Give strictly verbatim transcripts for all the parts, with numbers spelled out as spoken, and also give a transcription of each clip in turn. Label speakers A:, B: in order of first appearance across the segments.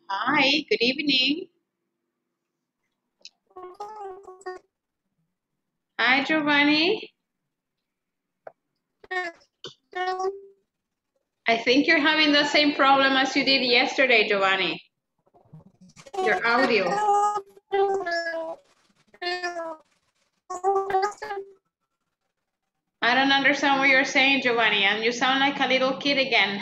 A: Hi, good evening. Hi, Giovanni. I think you're having the same problem as you did yesterday, Giovanni. Your audio. I don't understand what you're saying, Giovanni, and you sound like a little kid again.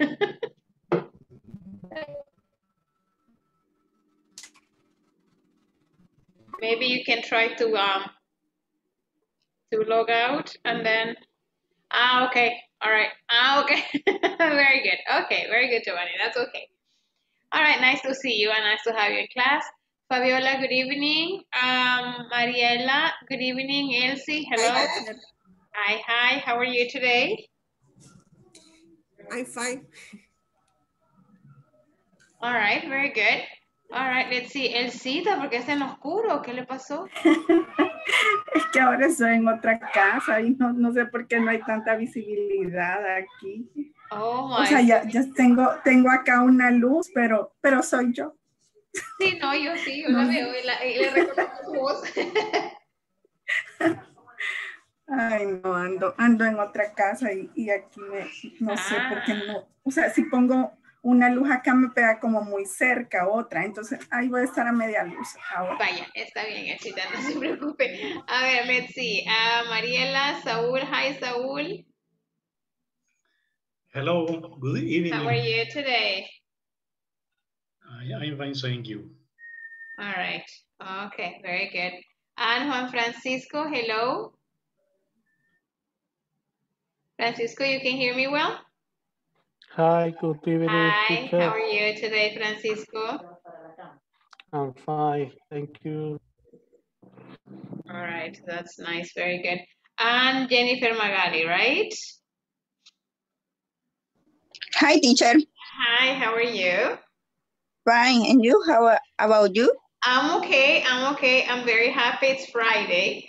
A: Maybe you can try to um to log out and then ah okay, all right, ah okay, very good. Okay, very good, Giovanni. That's okay. All right, nice to see you and nice to have you in class. Fabiola, good evening. Um, Mariela, good evening. Elsie, hello.
B: Hi, teacher.
A: Hi, hi. How are you today?
B: I'm fine.
A: All right, very good. All right, let's see. Elsita, ¿por qué está en oscuro? ¿Qué le pasó?
C: Es que ahora estoy en otra casa y no, no sé por qué no hay tanta visibilidad aquí.
A: Oh
C: O
A: my.
C: sea, ya, ya tengo, tengo acá una luz, pero, pero soy yo.
A: Sí, no, yo sí, yo
C: No
A: la
C: sé.
A: veo y, la, y le reconozco su voz.
C: Ay, no, ando, ando en otra casa y, y aquí me, no sé por qué no. O sea, si pongo una luz acá me pega como muy cerca otra, entonces ahí voy a estar a media luz ahora.
A: Vaya, está bien, Elsita, no se preocupe. A ver, let's see. Uh, Mariela, Saúl, hi, Saúl.
D: Hello, good evening.
A: How are you today?
D: I, I'm fine, thank you.
A: All right. Okay, very good. And Juan Francisco, hello. Francisco, you can hear me well?
E: Hi, good evening,
A: Hi,
E: teacher.
A: how are you today, Francisco?
E: I'm fine, thank you.
A: All right, that's nice, very good. And Jennifer Magali, right?
F: Hi, teacher.
A: Hi, how are you?
F: Fine. And you? How about you?
A: I'm okay, I'm okay. I'm very happy it's Friday.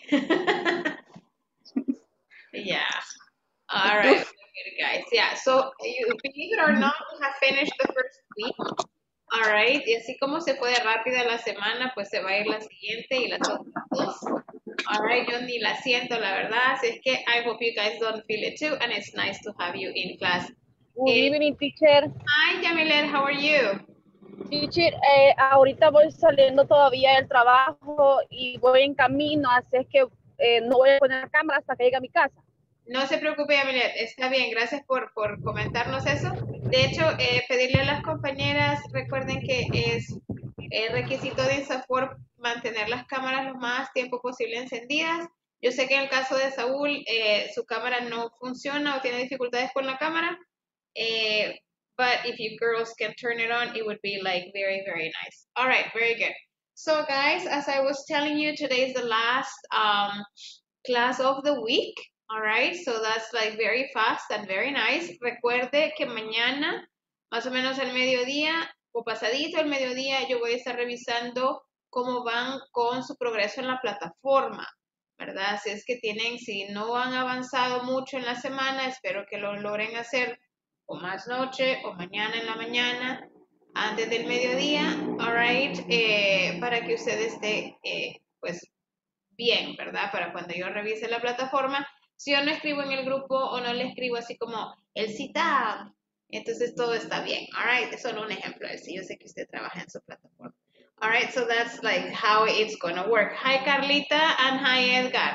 A: Yeah. All right, good guys. Yeah, so you believe it or not, we have finished the first week. All right, y así como se fue de rápida la semana, pues se va a ir la siguiente y las otras dos. All right, yo ni la siento, la verdad. Así es que I hope you guys don't feel it too, and it's nice to have you in class.
G: Good
A: Eh,
G: evening, teacher.
A: Hi, Jamilet, how are you?
G: Teacher, eh, ahorita voy saliendo todavía del trabajo y voy en camino, así es que eh, no voy a poner la cámara hasta que llegue a mi casa.
A: No se preocupe, Yamilet, está bien, gracias por, por comentarnos eso. De hecho, eh, pedirle a las compañeras, recuerden que es el requisito de INSAFORP mantener las cámaras lo más tiempo posible encendidas. Yo sé que en el caso de Saúl, eh, su cámara no funciona o tiene dificultades con la cámara, eh, but if you girls can turn it on, it would be like very, very nice. All right, very good. So guys, as I was telling you, today is the last um, class of the week. All right, so that's like very fast and very nice. Recuerde que mañana, más o menos al mediodía o pasadito al mediodía, yo voy a estar revisando cómo van con su progreso en la plataforma, ¿verdad? Si es que tienen, si no han avanzado mucho en la semana, espero que lo logren hacer o más noche o mañana en la mañana, antes del mediodía, all right, eh, para que usted esté, eh, pues, bien, ¿verdad? Para cuando yo revise la plataforma, si yo no escribo en el grupo o no le escribo así como el cita, entonces todo está bien. All right, es solo un ejemplo. Si yo sé que usted trabaja en su plataforma. All right, so that's like how it's gonna work. Hi, Carlita, and hi, Edgar.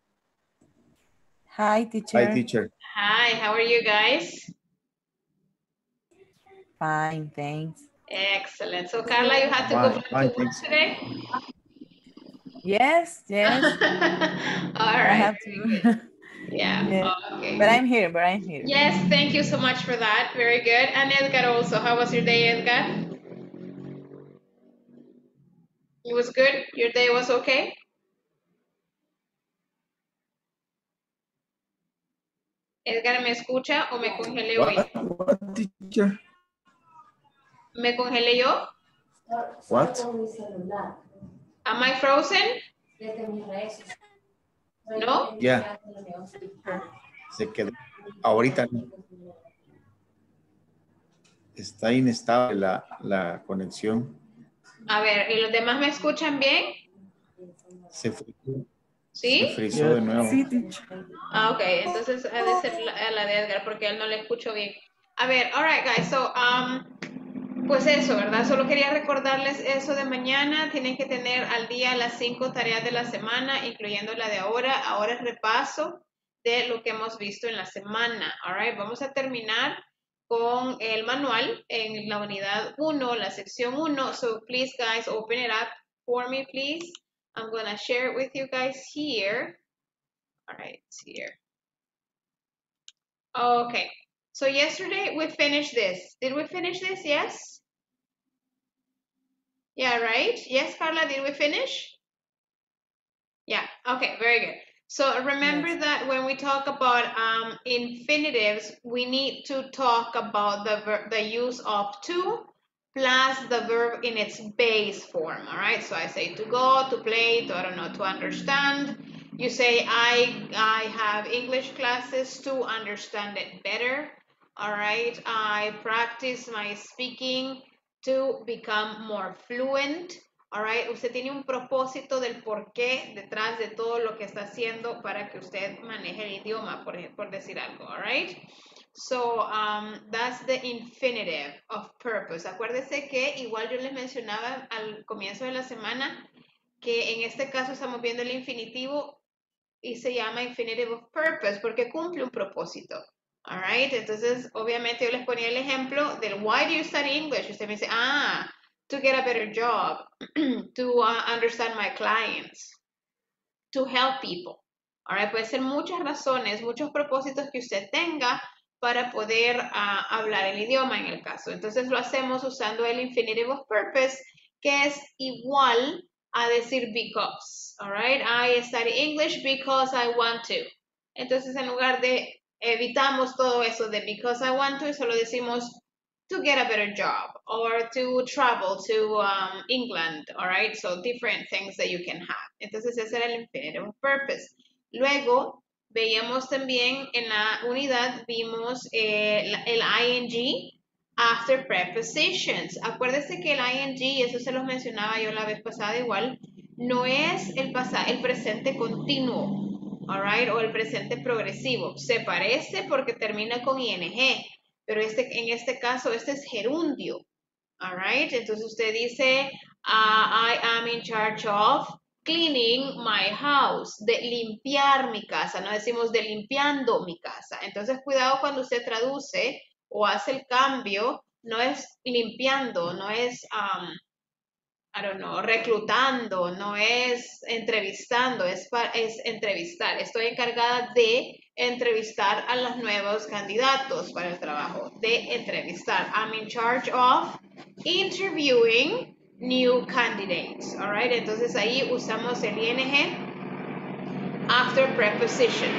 H: Hi, teacher.
I: Hi, teacher.
A: Hi, how are you guys?
H: Fine, thanks.
A: Excellent. So, Carla, you had to
I: Fine,
A: go back
I: fine,
A: to work
I: thanks.
A: today?
H: Yes, yes.
A: All
H: I
A: right.
H: have to.
A: Yeah,
H: Yeah.
A: okay.
H: But I'm here, but I'm here.
A: Yes, thank you so much for that. Very good. And Edgar also, how was your day, Edgar? It was good? Your day was okay? Edgar, ¿me escucha o me congelé hoy?
I: What? What, teacher?
A: ¿Me congelé yo?
I: What?
A: Am I frozen? ¿No?
I: Yeah. Se quedó. Ahorita no. está inestable la, la conexión.
A: A ver, ¿y los demás me escuchan bien?
I: Se frizó, se
A: ¿Sí?
I: frizó de nuevo.
C: Sí, teacher.
A: Ah, ok, entonces ha de ser la, la de Edgar porque a él no le escucho bien. A ver, alright guys, so, um, pues eso, ¿verdad? Solo quería recordarles eso de mañana. Tienen que tener al día las cinco tareas de la semana, incluyendo la de ahora. Ahora es repaso de lo que hemos visto en la semana. Alright, vamos a terminar con el manual en la unidad uno, la sección uno. So please guys, open it up for me, please. I'm gonna share it with you guys here. All right, it's here. Okay, so yesterday we finished this. Did we finish this? Yes? Yeah, right? Yes, Carla, did we finish? Yeah, okay, very good. So remember
H: Yes.
A: that when we talk about um, infinitives, we need to talk about the, ver the use of to plus the verb in its base form, all right? So I say to go, to play, to, I don't know, to understand. You say, I, I have English classes to understand it better, all right? I practice my speaking to become more fluent. All right, usted tiene un propósito del porqué detrás de todo lo que está haciendo para que usted maneje el idioma, por, por decir algo, all right? So, um, that's the infinitive of purpose. Acuérdese que igual yo les mencionaba al comienzo de la semana que en este caso estamos viendo el infinitivo y se llama infinitive of purpose porque cumple un propósito. All right, entonces obviamente yo les ponía el ejemplo del why do you study English? Usted me dice, ah, to get a better job, to uh, understand my clients, to help people. All right, puede ser muchas razones, muchos propósitos que usted tenga para poder uh, hablar el idioma en el caso. Entonces lo hacemos usando el infinitive of purpose, que es igual a decir because. All right, I study English because I want to. Entonces en lugar de evitamos todo eso de because I want to, solo decimos to get a better job or to travel to um, England, all right? So different things that you can have. Entonces ese era el infinitive of purpose. Luego veíamos también en la unidad, vimos eh, el ing after prepositions. Acuérdese que el ing, eso se los mencionaba yo la vez pasada igual, no es el, el presente continuo, all right? O el presente progresivo. Se parece porque termina con ing. Pero este, en este caso, este es gerundio, all right? Entonces usted dice, uh, I am in charge of cleaning my house, de limpiar mi casa, no decimos de limpiando mi casa. Entonces cuidado cuando usted traduce o hace el cambio, no es limpiando, no es, um, I don't know, reclutando, no es entrevistando, es, es entrevistar. Estoy encargada de entrevistar a los nuevos candidatos para el trabajo, de entrevistar. I'm in charge of interviewing new candidates, all right? Entonces ahí usamos el ing after prepositions.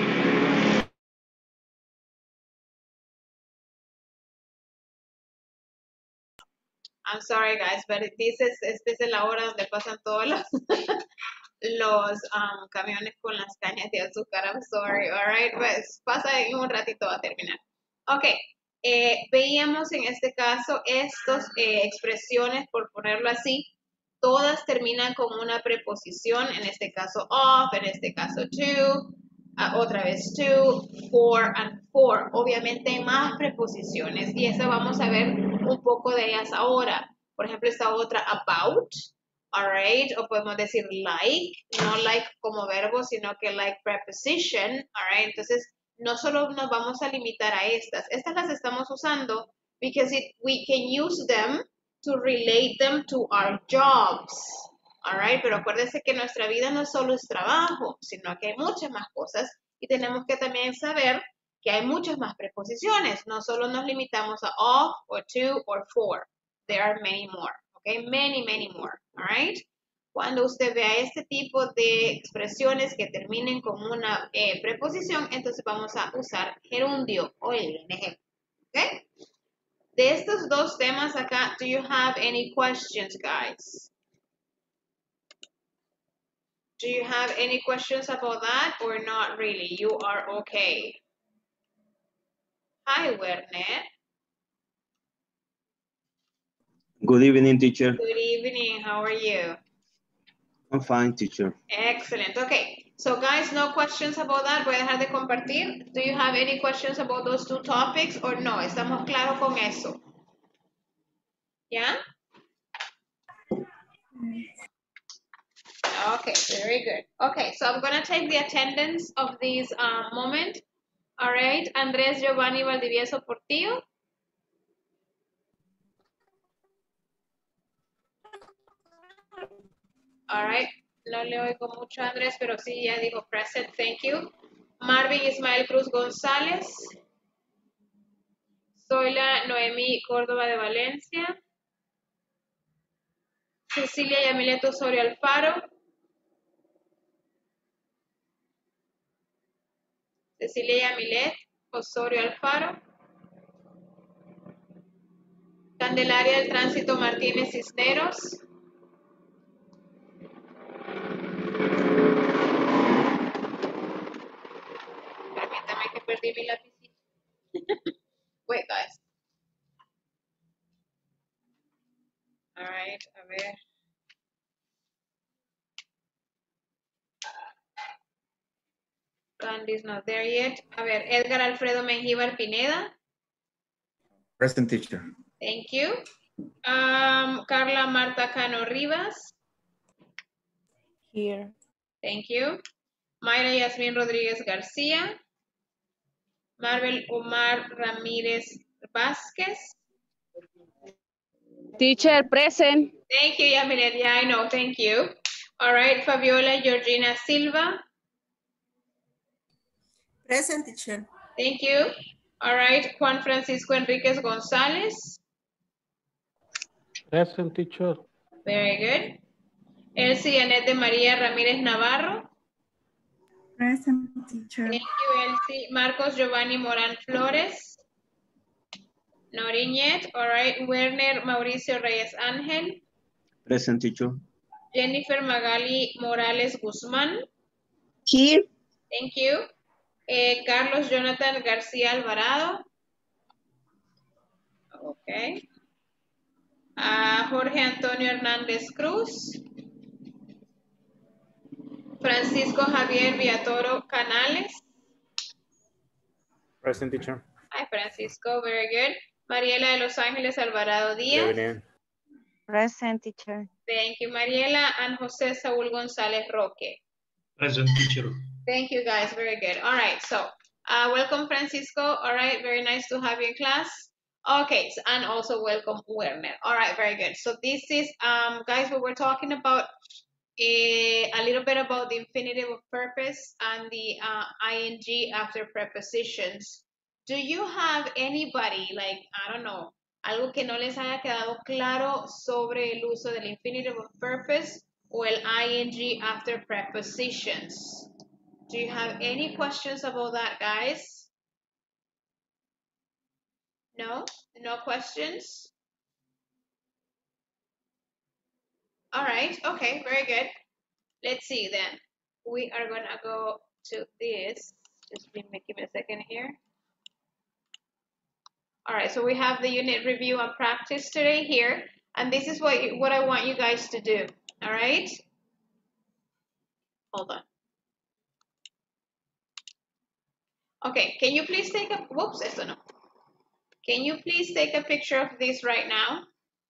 A: I'm sorry guys, but this is, esta es la hora donde pasan todos los, los um, camiones con las cañas de azúcar. I'm sorry, all right, pues pasa en un ratito va a terminar. Ok, eh, veíamos en este caso estas eh, expresiones, por ponerlo así, todas terminan con una preposición, en este caso of, en este caso to, uh, otra vez to, for, and for. Obviamente hay más preposiciones y esa vamos a ver un poco de ellas ahora. Por ejemplo, esta otra about, alright, o podemos decir like, no like como verbo, sino que like preposition, alright. Entonces, no solo nos vamos a limitar a estas, estas las estamos usando because it, we can use them to relate them to our jobs, alright. Pero acuérdense que nuestra vida no solo es trabajo, sino que hay muchas más cosas y tenemos que también saber que hay muchas más preposiciones, no solo nos limitamos a of, or to, or for. There are many more, okay? Many, many more, all right? Cuando usted vea este tipo de expresiones que terminen con una eh, preposición, entonces vamos a usar gerundio o el ing, okay? De estos dos temas acá, do you have any questions, guys? Do you have any questions about that or not really? You are okay. Hi, Werner.
J: Good evening, teacher.
A: Good evening. How are you?
J: I'm fine, teacher.
A: Excellent. Okay. So guys, no questions about that. Voy a dejar de compartir. Do you have any questions about those two topics or no? ¿Estamos claros con eso? ¿Ya? Okay, very good. Okay, so I'm going to take the attendance of this uh, moment. All right. Andrés Giovanni Valdivieso Portillo. All right. No le oigo mucho a Andrés, pero sí ya dijo present. Thank you. Marvin Ismael Cruz González. Zoila Noemí Córdoba de Valencia. Cecilia Yamilet Osorio Alfaro. Cecilia Yamilet Osorio Alfaro. Candelaria del Tránsito Martínez Cisneros. Permítame que perdí mi lapicito. Wait, guys. All right, a ver. Candy's not there yet. A ver, Edgar Alfredo Mengíbar Pineda.
I: Present, teacher.
A: Thank you. Um, Carla Marta Cano Rivas.
H: Here.
A: Thank you. Mayra Yasmin Rodríguez García. Marvel Omar Ramírez Vázquez.
G: Teacher, present.
A: Thank you, Yamilet. Yeah, I know. Thank you. All right, Fabiola Georgina Silva.
B: Present, teacher.
A: Thank you. All right, Juan Francisco Enriquez González.
E: Present, teacher.
A: Very good. Elsie Annette de María Ramírez Navarro.
C: Present, teacher.
A: Thank you, Elsie. Marcos Giovanni Morán Flores. Not in yet. All right. Werner Mauricio Reyes Ángel.
J: Present, teacher.
A: Jennifer Magali Morales Guzmán.
F: Here.
A: Thank you. Eh, Carlos Jonathan García Alvarado. Okay. Uh, Jorge Antonio Hernández Cruz. Francisco Javier Villatoro Canales.
K: Present, teacher.
A: Hi, Francisco. Very good. Mariela de Los Ángeles Alvarado Díaz.
K: Good evening.
F: Present, teacher.
A: Thank you, Mariela. And José Saúl González Roque.
D: Present, teacher.
A: Thank you, guys. Very good. All right. So, uh, welcome, Francisco. All right. Very nice to have you in class. Okay. So, and also welcome, Werner. All right. Very good. So, this is, um, guys, we were talking about a, a little bit about the infinitive of purpose and the uh, ing after prepositions. Do you have anybody, like, I don't know, algo que no les haya quedado claro sobre el uso del infinitive of purpose o el ing after prepositions? Do you have any questions about that, guys? No? No questions? All right. Okay. Very good. Let's see then. We are going to go to this. Just give me, give me a second here. All right. So we have the unit review and practice today here. And this is what, you, what I want you guys to do. All right. Hold on. Okay. Can you please take a, whoops, esto no. Can you please take a picture of this right now?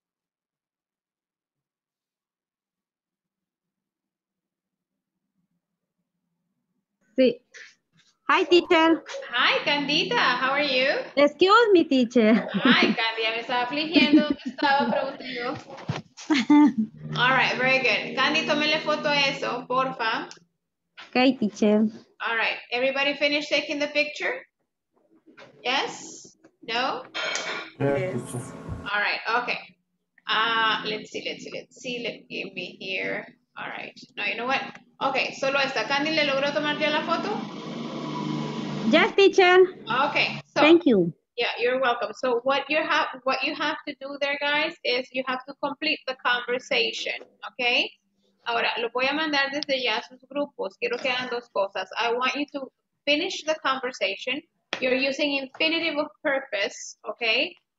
L: Sí. Hi, teacher.
A: Hi, Candida. How are you?
L: Excuse me, teacher.
A: Hi, Candida. Me estaba afligiendo. ¿Dónde estaba? Pregunté yo. All right, very good. Candy, tómele foto a eso, porfa.
L: Okay, teacher.
A: All right. Everybody finished taking the picture? Yes? No?
C: Yes.
A: All right. Okay. Uh, let's see, let's see, let's see. Let give me here. All right. No, you know what? Okay, solo esta. Candy, ¿le logró tomar ya la foto?
L: Yes, teacher.
A: Okay. So,
L: thank you.
A: Yeah, you're welcome. So what you have what you have to do there, guys, is you have to complete the conversation, okay? Ahora, lo voy a mandar desde ya a sus grupos. Quiero que hagan dos cosas. I want you to finish the conversation. You're using infinitive of purpose, okay?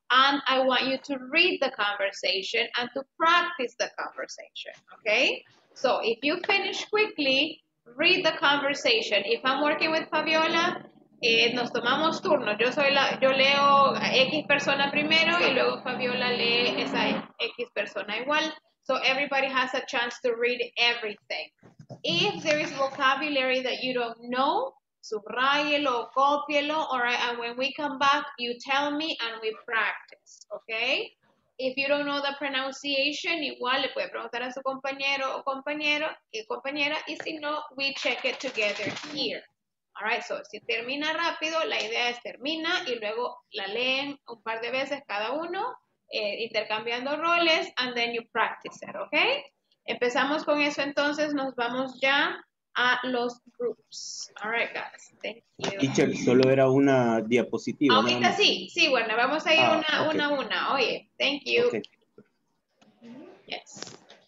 A: and I want you to read the conversation and to practice the conversation, okay? So if you finish quickly, read the conversation. If I'm working with Fabiola, eh, nos tomamos turnos. Yo soy la, yo leo a X persona primero y luego Fabiola lee esa X persona igual. So everybody has a chance to read everything. If there is vocabulary that you don't know, subrayelo, cópielo, all right? And when we come back, you tell me and we practice, okay? If you don't know the pronunciation, igual le puede preguntar a su compañero o compañero y compañera, y si no, we check it together here. All right, so si termina rápido, la idea es termina y luego la leen un par de veces cada uno, eh, intercambiando roles, and then you practice it, okay? Empezamos con eso, entonces nos vamos ya a los groups. All right, guys, thank you.
J: Teacher, solo era una diapositiva. nada
A: Ahorita
J: más.
A: sí, sí, bueno, vamos a ir
J: Ah,
A: una,
J: ok.
A: una a una. Oye, thank you.
J: Okay.
A: Yes.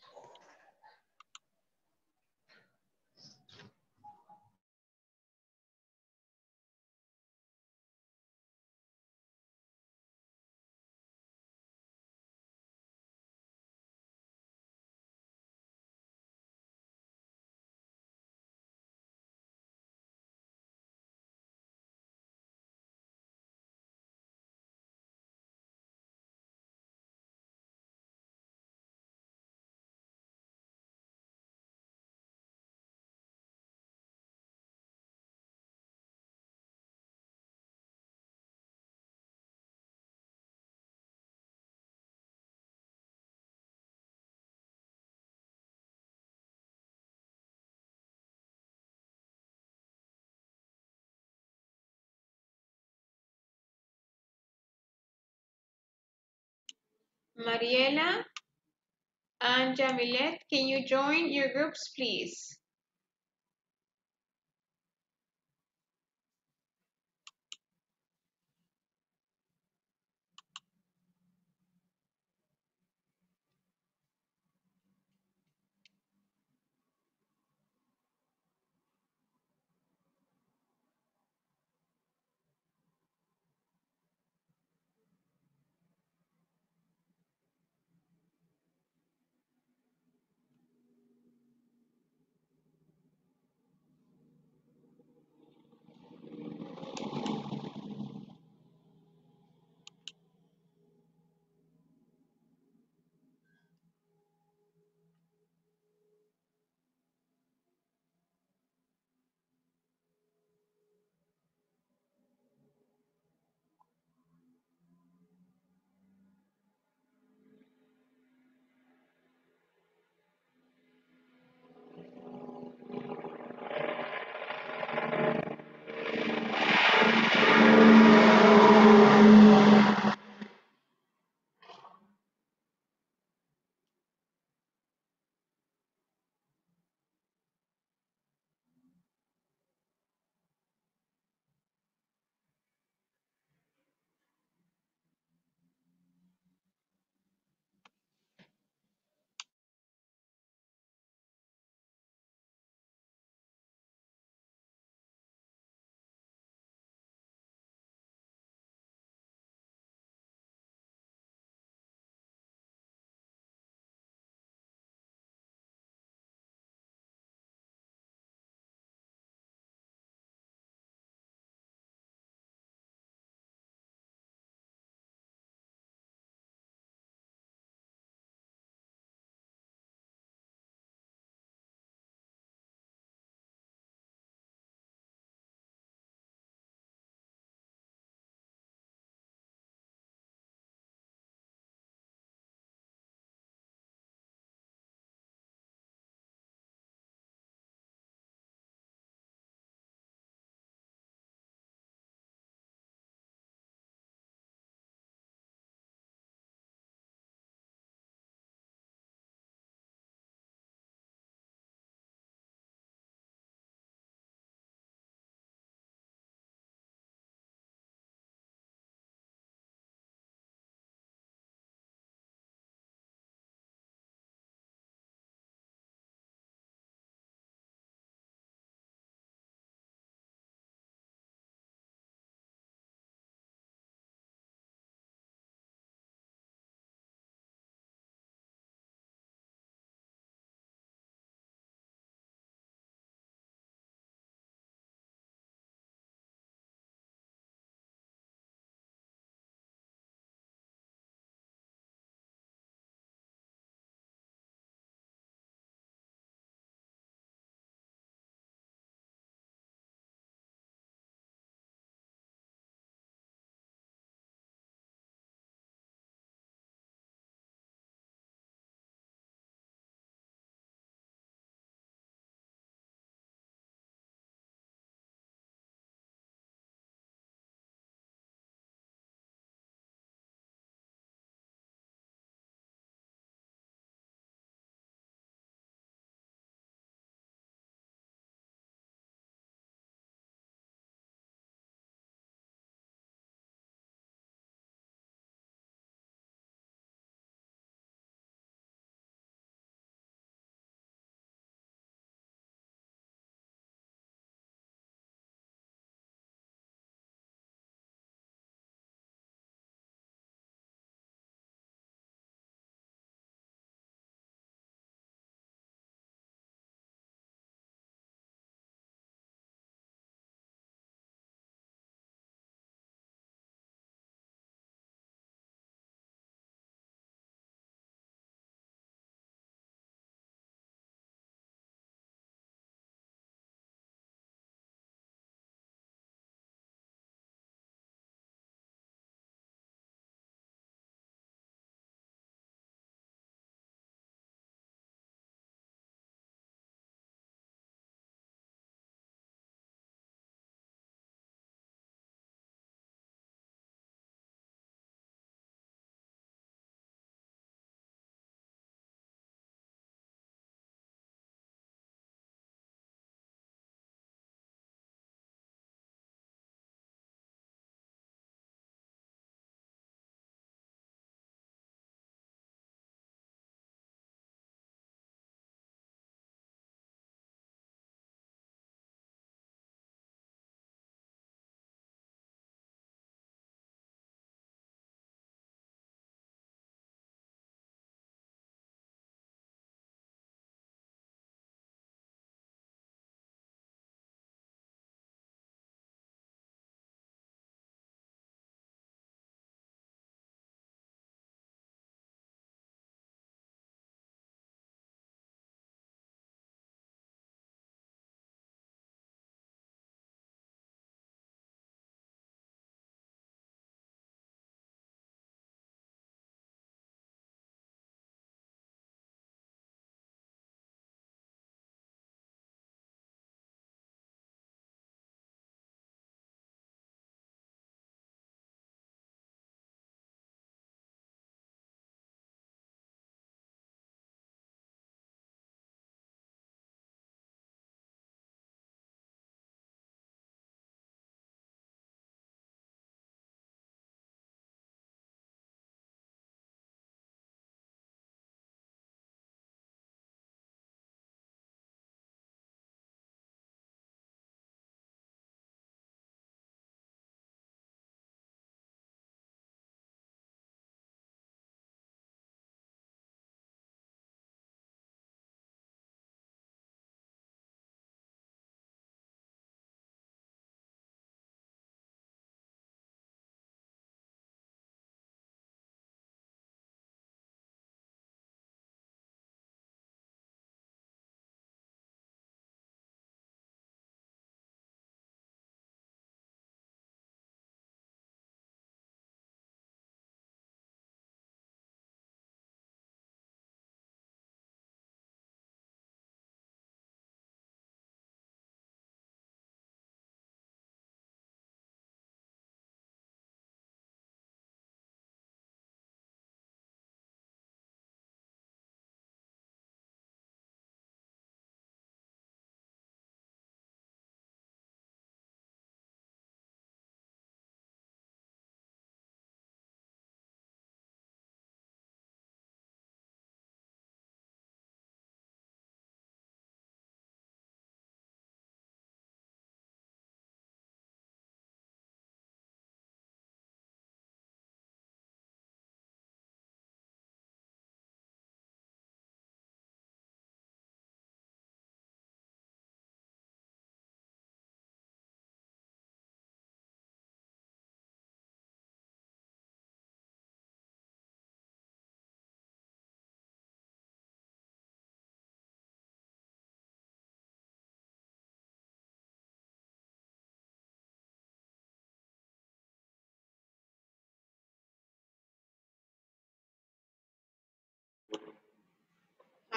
A: Mariela and Jamilet, can you join your groups, please?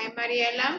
A: Hi, Mariela.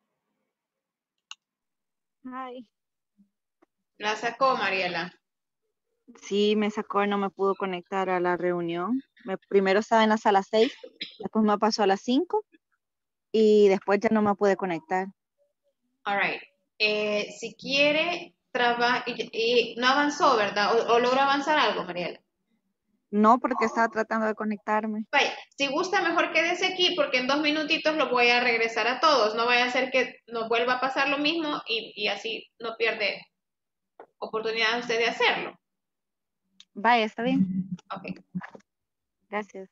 F: Hi.
A: La sacó, Mariela.
F: Sí, me sacó y no me pudo conectar a la reunión. Me, primero estaba en la sala seis, después me pasó a las cinco y después ya no me pude conectar.
A: All right. Eh, si quiere, trabaja y, y no avanzó, ¿verdad? O, o logra avanzar algo, Mariela.
F: No, porque estaba tratando de conectarme.
A: Vaya, si gusta, mejor quédese aquí porque en dos minutitos lo voy a regresar a todos. No vaya a ser que nos vuelva a pasar lo mismo y, y así no pierde oportunidad usted de hacerlo.
F: Vaya, está bien.
A: Ok.
F: Gracias.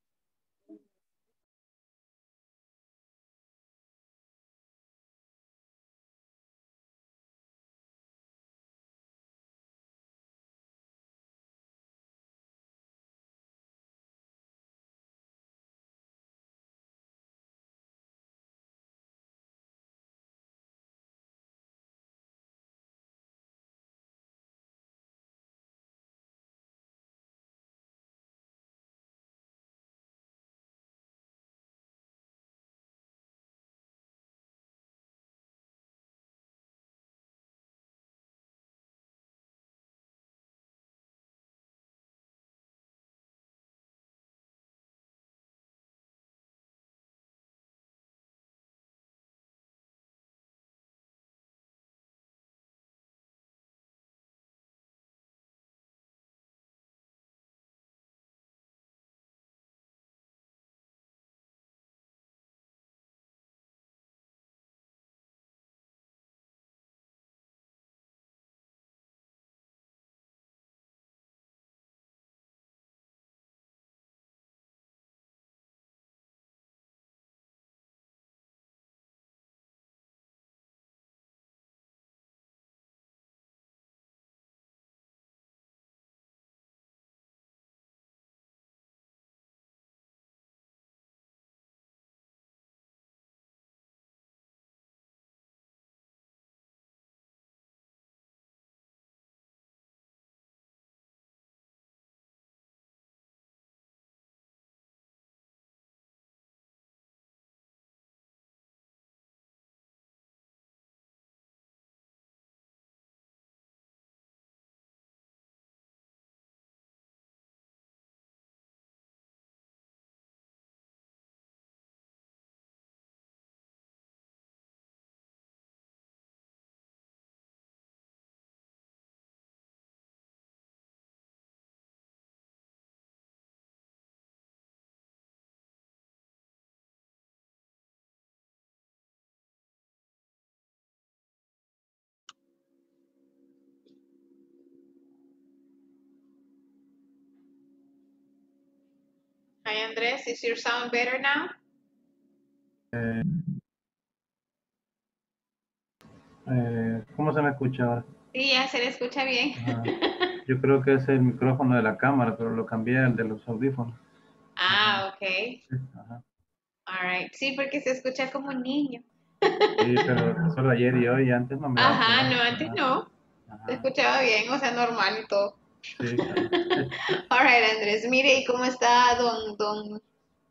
A: Hi, Andrés. Is your sound better now?
E: Eh, eh, ¿Cómo se me escucha ahora?
A: Sí, ya se le escucha bien.
E: Ajá. Yo creo que es el micrófono de la cámara, pero lo cambié al de los audífonos.
A: Ah, ok.
E: Sí, ajá.
A: All right. Sí, porque se escucha como un niño.
E: Sí, pero solo ayer y hoy, antes no me daba
A: Ajá,
E: problema.
A: no, antes
E: Ajá.
A: no. Se
E: Ajá.
A: escuchaba bien, o sea, normal y todo.
E: Sí, claro.
A: All right, Andrés. Mire, ¿y cómo está don, don?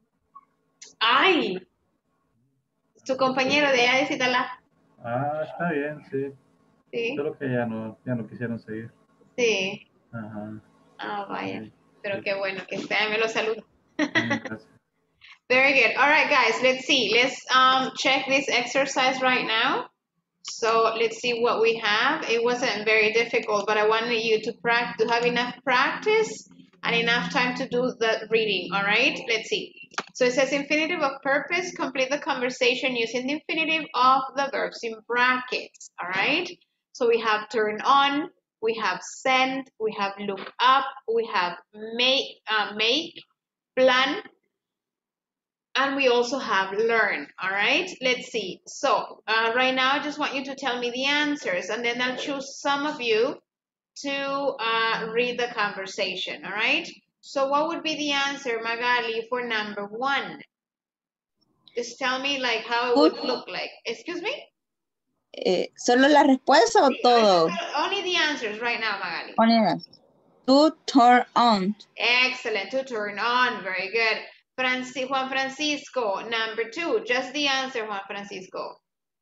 A: Ay, su compañero de allá de Citalá.
E: Ah, está bien, sí.
A: Sí,
E: Solo que ya no, ya no quisieron seguir.
A: sí.
E: Ajá.
A: Ah, vaya.
E: Sí,
A: Pero
E: sí.
A: qué bueno que esté. Me lo saludo.
E: Bien, gracias.
A: Very good. All right, guys, let's see. Let's um, check this exercise right now. So let's see what we have. It wasn't very difficult, but I wanted you to practice, to have enough practice and enough time to do the reading. All right, let's see. So it says infinitive of purpose, complete the conversation using the infinitive of the verbs in brackets. All right, so we have turn on, we have send, we have look up, we have make, uh, make, plan, and we also have learn. All right, let's see. So uh, right now I just want you to tell me the answers, and then I'll choose some of you to uh, read the conversation. All right, so what would be the answer, Magali, for number one? Just tell me like how it would look like. Excuse me?
H: Eh, ¿Solo la respuesta o todo?
A: Only the answers right now, Magali.
H: Only to turn on.
A: Excellent, to turn on, very good. Franci Juan Francisco, number two. Just the answer, Juan Francisco.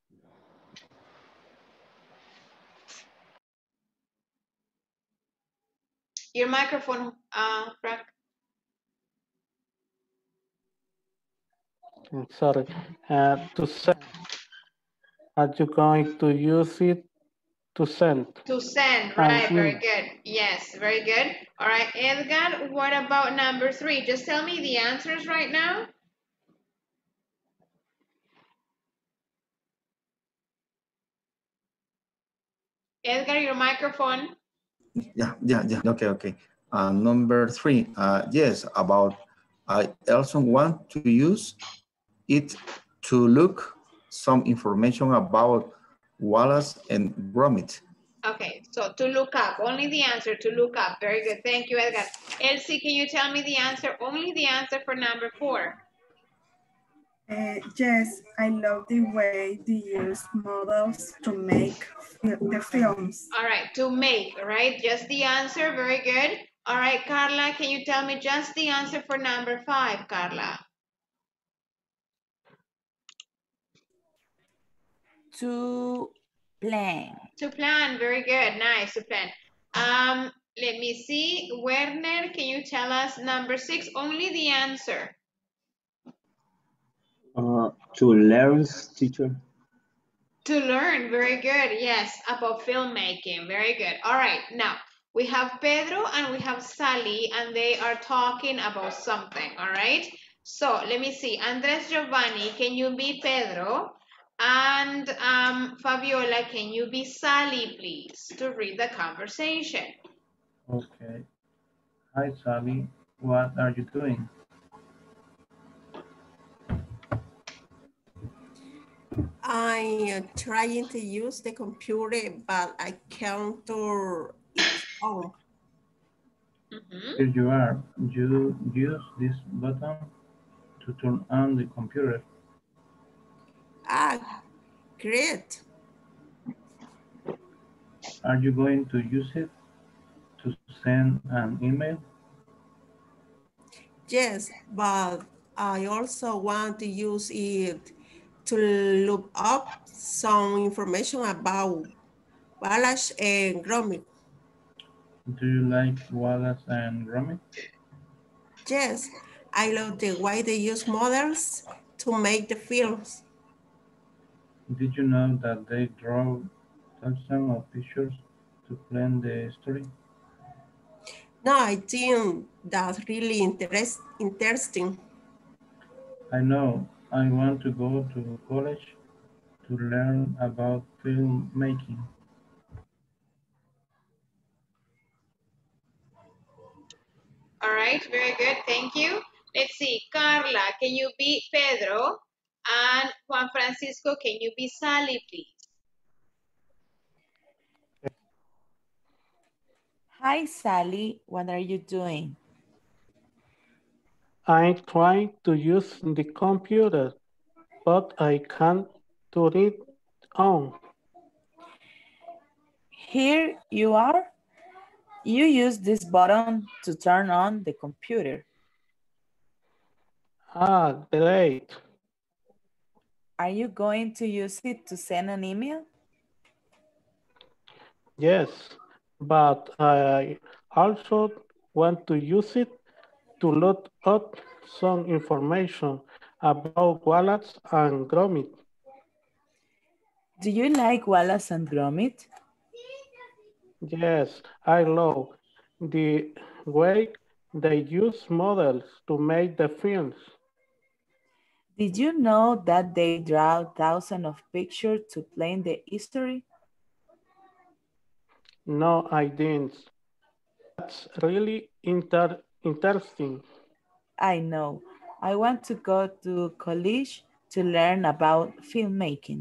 A: Your microphone, uh, Frank.
K: Sorry. Uh, to send. Are you going to use it to send?
A: To send,
K: An
A: right, very
K: email.
A: good. Yes, very good. All right, Edgar, what about number three? Just tell me the answers right now. Edgar, your microphone.
I: Yeah, yeah, yeah. Okay, okay. Uh, number three. Uh, yes, about I also want to use it to look some information about Wallace and Gromit.
A: Okay, so to look up, only the answer to look up. Very good. Thank you, Edgar. Elsie, can you tell me the answer? Only the answer for number four.
C: Uh, yes, I love the way they use models to make fi- the films.
A: All right, to make, right? Just the answer. Very good. All right, Carla, can you tell me just the answer for number five, Carla?
M: To plan.
A: To plan. Very good. Nice, to plan. Um, let me see. Werner, can you tell us number six? Only the answer.
J: Uh, to learn, teacher.
A: To learn, very good. Yes, about filmmaking, very good. All right, now we have Pedro and we have Sally, and they are talking about something. All right, so let me see. Andres Giovanni, can you be Pedro? And um, Fabiola, can you be Sally, please, to read the conversation?
E: Okay. Hi, Sally. What are you doing?
B: I'm trying to use the computer, but I can't turn it on.
A: Mm-hmm.
E: Here you are. You use this button to turn on the computer.
B: Ah, great.
E: Are you going to use it to send an email?
B: Yes, but I also want to use it to look up some information about Wallace and Gromit.
E: Do you like Wallace and Gromit?
B: Yes, I love the way they use models to make the films.
E: Did you know that they draw thousands of pictures to plan the story?
B: No, I think that's really interest, interesting.
E: I know. I want to go to college to learn about filmmaking.
A: All right, very good. Thank you. Let's see. Carla, can you be Pedro? And Juan Francisco, can you be Sally, please?
M: Hi, Sally. What are you doing?
K: I'm trying to use the computer, but I can't turn it on.
M: Here you are. You use this button to turn on the computer.
K: Ah, great.
M: Are you going to use it to send an email?
K: Yes, but I also want to use it to look up some information about Wallace and Gromit.
M: Do you like Wallace and Gromit?
K: Yes, I love the way they use models to make the films.
M: Did you know that they draw thousands of pictures to plan the history?
K: No, I didn't. That's really inter interesting.
M: I know. I want to go to college to learn about filmmaking.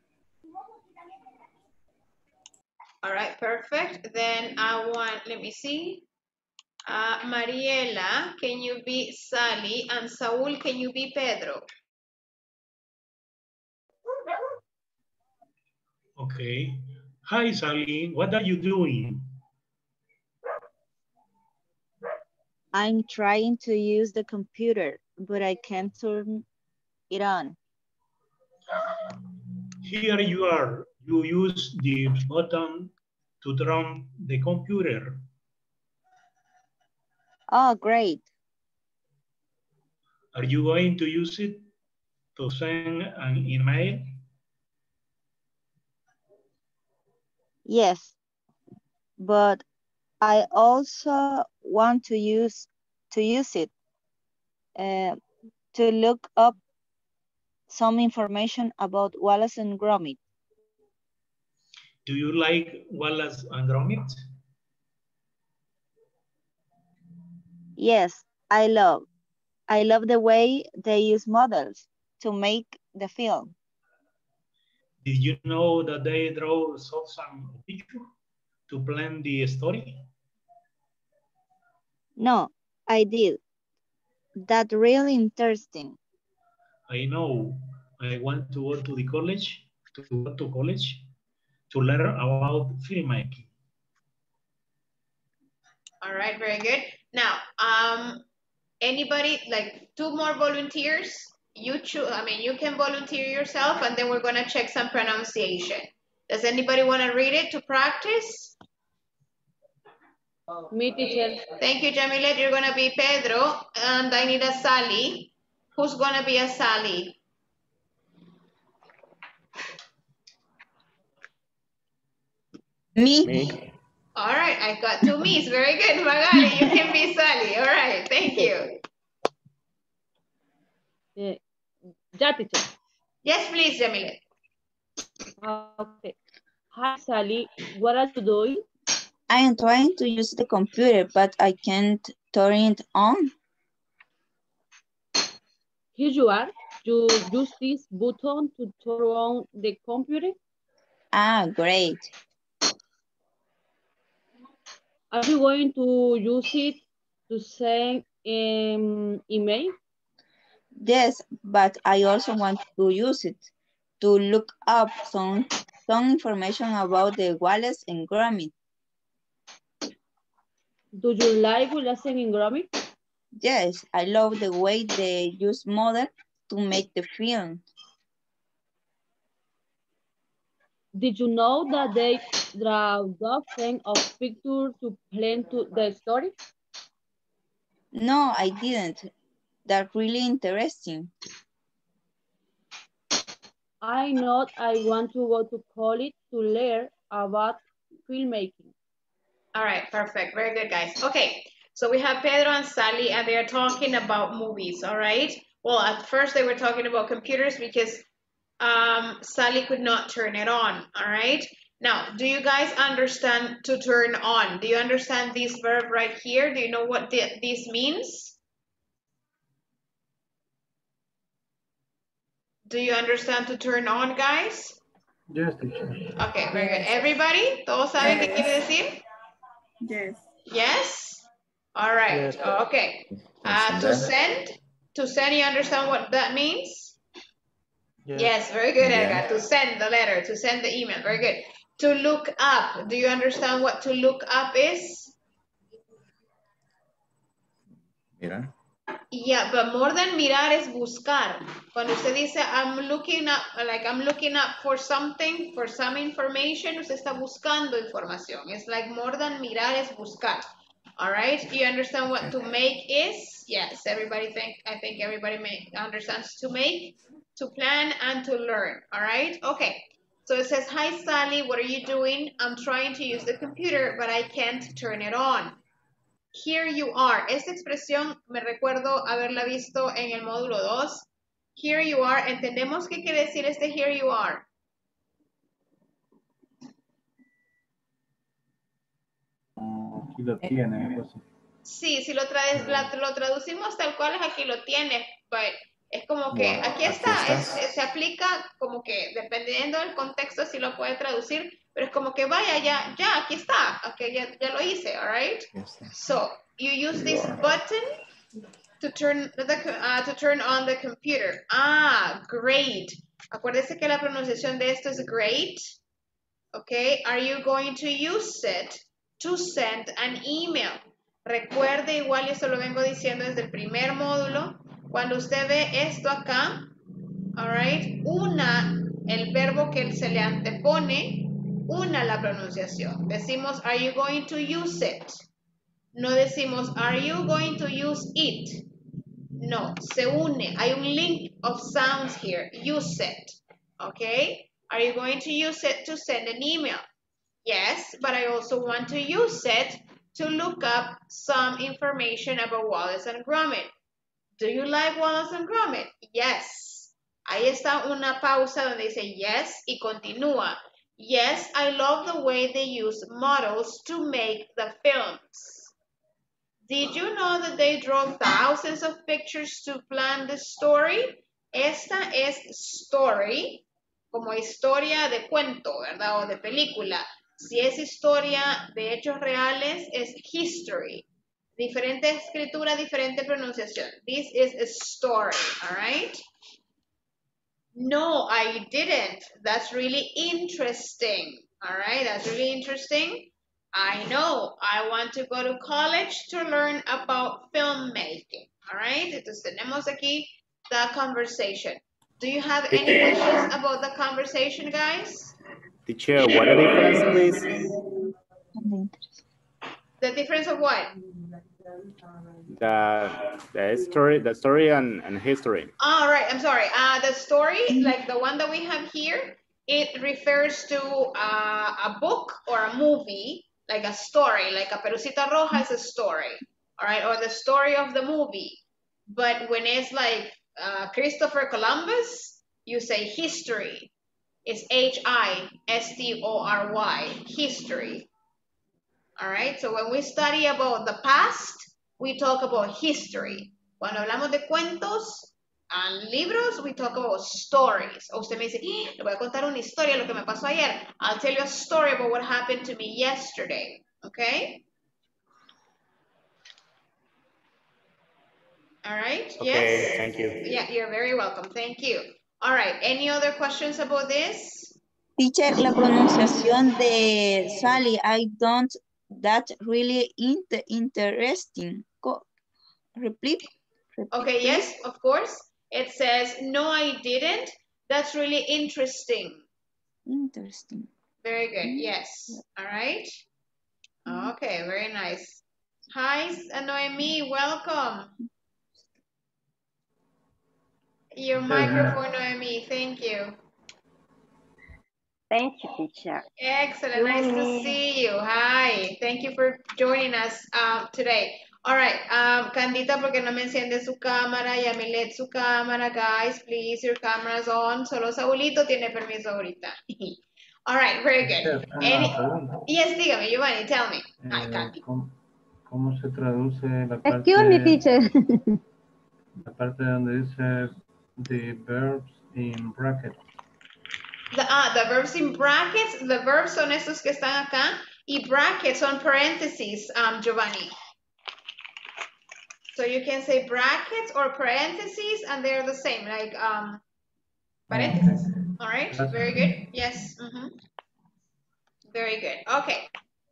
A: All right, perfect. Then I want, let me see. Uh, Mariela, can you be Sally? And Saul, can you be Pedro?
D: Okay. Hi, Sally. What are you doing?
F: I'm trying to use the computer, but I can't turn it on.
D: Here you are. You use the button to turn the computer.
F: Oh, great.
D: Are you going to use it to send an email?
F: Yes, but I also want to use to use it uh, to look up some information about Wallace and Gromit.
D: Do you like Wallace and Gromit?
F: Yes, I love. I love the way they use models to make the film.
D: Did you know that they draw some picture to plan the story?
F: No, I did. That's really interesting.
D: I know. I want to go to the college, to go to college, to learn about filmmaking.
A: All right, very good. Now, um, anybody, like two more volunteers? You choose, I mean, you can volunteer yourself and then we're gonna check some pronunciation. Does anybody wanna read it to practice?
G: Me, teacher.
A: Thank you, Jamilet. You're gonna be Pedro and I need a Sally. Who's gonna be a Sally?
H: Me.
J: Me.
A: All right, I got two me's. Very good, Magali. You can be Sally. All right, thank you.
G: Eh, ya, teacher.
A: Yes, please, Jamilet.
G: Okay. Hi, Sally. What are you doing?
H: I am trying to use the computer, but I can't turn it on.
G: Here you are. You use this button to turn on the computer.
H: Ah, great.
G: Are you going to use it to send um, email?
H: Yes, but I also want to use it to look up some, some information about the Wallace and Gromit.
G: Do you like Wallace and Gromit?
H: Yes, I love the way they use model to make the film.
G: Did you know that they draw dozens of pictures to plan to the story?
H: No, I didn't. That's really interesting.
G: I know I want to go to college to learn about filmmaking.
A: All right, perfect. Very good, guys. Okay, so we have Pedro and Sally, and they are talking about movies, all right? Well, at first they were talking about computers because um, Sally could not turn it on, all right? Now, do you guys understand to turn on? Do you understand this verb right here? Do you know what the, this means? Do you understand to turn on, guys?
E: Yes, teacher.
A: Okay, very good. Everybody, ¿todos saben qué quiere decir?
C: Yes.
A: Yes? All right,
K: Yes.
A: okay. Uh, to send, to send, you understand what that means?
K: Yes.
A: Yes, very good,
I: Yeah.
A: Edgar. To send the letter, to send the email, very good. To look up, do you understand what to look up is?
I: Mira.
A: Yeah, but more than mirar es buscar. Cuando usted dice, I'm looking up, like I'm looking up for something, for some information, usted está buscando información. It's like more than mirar es buscar. All right, you understand what to make is? Yes, everybody think, I think everybody may, understands to make, to plan, and to learn. All right, okay. So it says, hi, Sally, what are you doing? I'm trying to use the computer, but I can't turn it on. Here you are. Esta expresión me recuerdo haberla visto en el módulo dos. Here you are. ¿Entendemos qué quiere decir este here you are?
E: Aquí lo tiene, algo así.
A: Sí, si lo, tra la, lo traducimos tal cual es aquí lo tienes. But es como que
I: Wow,
A: aquí
I: aquí
A: está.
I: estás.
A: Es, se aplica como que dependiendo del contexto si lo puede traducir. Pero es como que vaya, ya, ya, aquí está. Okay, ya, ya lo hice, all right? So, you use this button to turn, the, uh, to turn on the computer. Ah, great. Acuérdese que la pronunciación de esto es great. Okay, are you going to use it to send an email? Recuerde igual, y esto lo vengo diciendo desde el primer módulo, Cuando usted ve esto acá, all right, una, el verbo que se le antepone, una la pronunciación. Decimos, are you going to use it? No decimos, are you going to use it? No, se une. Hay un link of sounds here. Use it. Okay? Are you going to use it to send an email? Yes, but I also want to use it to look up some information about Wallace and Gromit. Do you like Wallace and Gromit? Yes. Ahí está una pausa donde dice yes y continúa. Yes, I love the way they use models to make the films. Did you know that they drove thousands of pictures to plan the story? Esta es story, como historia de cuento, ¿verdad? O de película. Si es historia de hechos reales, es history. Diferente escritura, diferente pronunciación. This is a story, all right? No, I didn't. That's really interesting, all right? That's really interesting. I know. I want to go to college to learn about filmmaking, all right? Entonces tenemos aquí the conversation. Do you have any questions about the conversation, guys?
N: Teacher, what a difference, please?
A: The difference of what?
N: The the story, the story and, and history.
A: All right, I'm sorry. Uh, the story, like the one that we have here, it refers to uh, a book or a movie, like a story, like Caperucita Roja is a story, all right, or the story of the movie. But when it's like uh, Christopher Columbus, you say history. It's H I S T O R Y, history. All right, so when we study about the past, we talk about history. Cuando hablamos de cuentos and libros, we talk about stories. O usted me dice, eh, le voy a contar una historia de lo que me pasó ayer. I'll tell you a story about what happened to me yesterday. Okay? All right,
N: Okay,
A: yes?
N: thank you.
A: Yeah, you're very welcome. Thank you. All right, any other questions about this?
H: Teacher, la pronunciación de Sally, I don't, that's really inter interesting. Go, repeat, repeat.
A: Okay,
H: please.
A: yes, of course. It says, no, I didn't. That's really interesting.
H: Interesting.
A: Very good, yes. All right. Okay, very nice. Hi, Noemi, welcome. Your microphone, Noemi, thank you.
O: Thank you, teacher.
A: Excellent, nice to see you. Hi, thank you for joining us um, today. All right, um, Candita, porque no me enciende su cámara, Yamilet su cámara, guys, please, your camera's on. Solo Saulito tiene permiso ahorita. All right, very good. Any... Yes, dígame, Giovanni, tell me. Hi, Candy.
E: ¿Cómo, ¿Cómo se traduce la parte?
L: Excuse me, teacher.
E: La parte donde dice the verbs in brackets.
A: The, uh, the verbs in brackets, the verbs son estos que están acá, y brackets son parentheses, um, Giovanni. So you can say brackets or parentheses, and they're the same, like um, parentheses. Okay. All right, That's very good. Yes. Mm-hmm. Very good. Okay.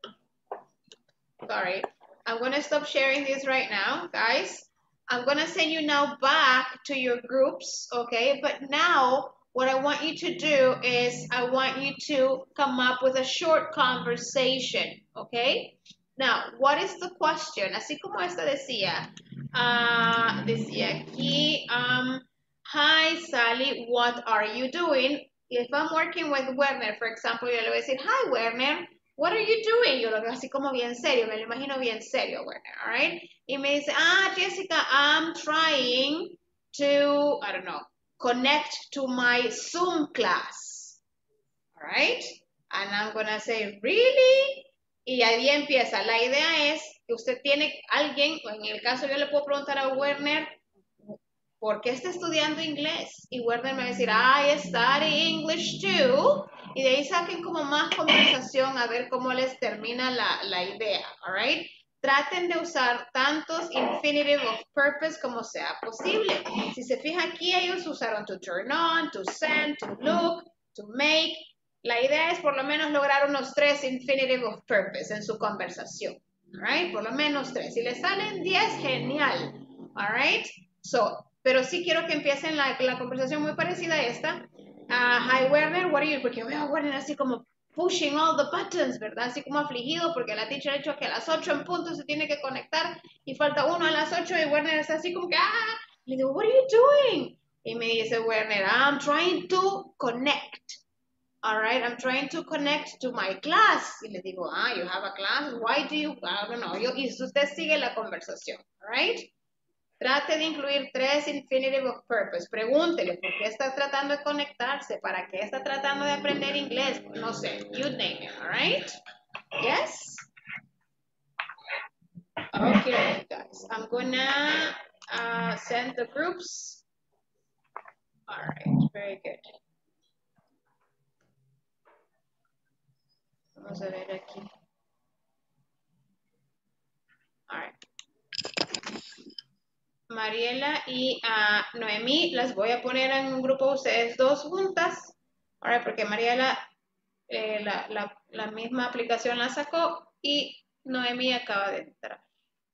A: Sorry. I'm going to stop sharing this right now, guys. I'm going to send you now back to your groups, okay? But now, what I want you to do is I want you to come up with a short conversation, okay? Now, what is the question? Así como esta decía, uh, decía aquí, um, hi, Sally, what are you doing? If I'm working with Werner, for example, yo le voy a decir, hi, Werner, what are you doing? Yo lo veo así como bien serio, me lo imagino bien serio, Werner, all right? Y me dice, ah, Jessica, I'm trying to, I don't know, connect to my Zoom class, all right? And I'm gonna say, really? Y ahí empieza. La idea es que usted tiene alguien, o en el caso yo le puedo preguntar a Werner, ¿por qué está estudiando inglés? Y Werner me va a decir, I study English too. Y de ahí saquen como más conversación a ver cómo les termina la, la idea, all right? Traten de usar tantos infinitive of purpose como sea posible. Si se fija aquí, ellos usaron to turn on, to send, to look, to make. La idea es por lo menos lograr unos tres infinitive of purpose en su conversación. All right? Por lo menos tres. Si les salen diez, genial. All right? So, pero sí quiero que empiecen la, la conversación muy parecida a esta. Uh, hi Werner, what are you? Porque veo a Werner así como pushing all the buttons, ¿verdad? Así como afligido porque la teacher ha dicho que a las ocho en punto se tiene que conectar y falta uno a las ocho y Werner está así como que, ah, le digo, what are you doing? Y me dice Werner, I'm trying to connect. All right, I'm trying to connect to my class. Y le digo, ah, you have a class? Why do you, I don't know. Yo, y usted sigue la conversación, all right? Trate de incluir tres infinitive of purpose. Pregúntele por qué está tratando de conectarse, para qué está tratando de aprender inglés. No sé, you name it, all right? Yes? Okay, guys. I'm gonna uh, send the groups. All right, very good. Vamos a ver aquí. All right. Mariela y uh, Noemí, las voy a poner en un grupo ustedes dos juntas. All right, porque Mariela eh, la, la, la misma aplicación la sacó y Noemí acaba de entrar.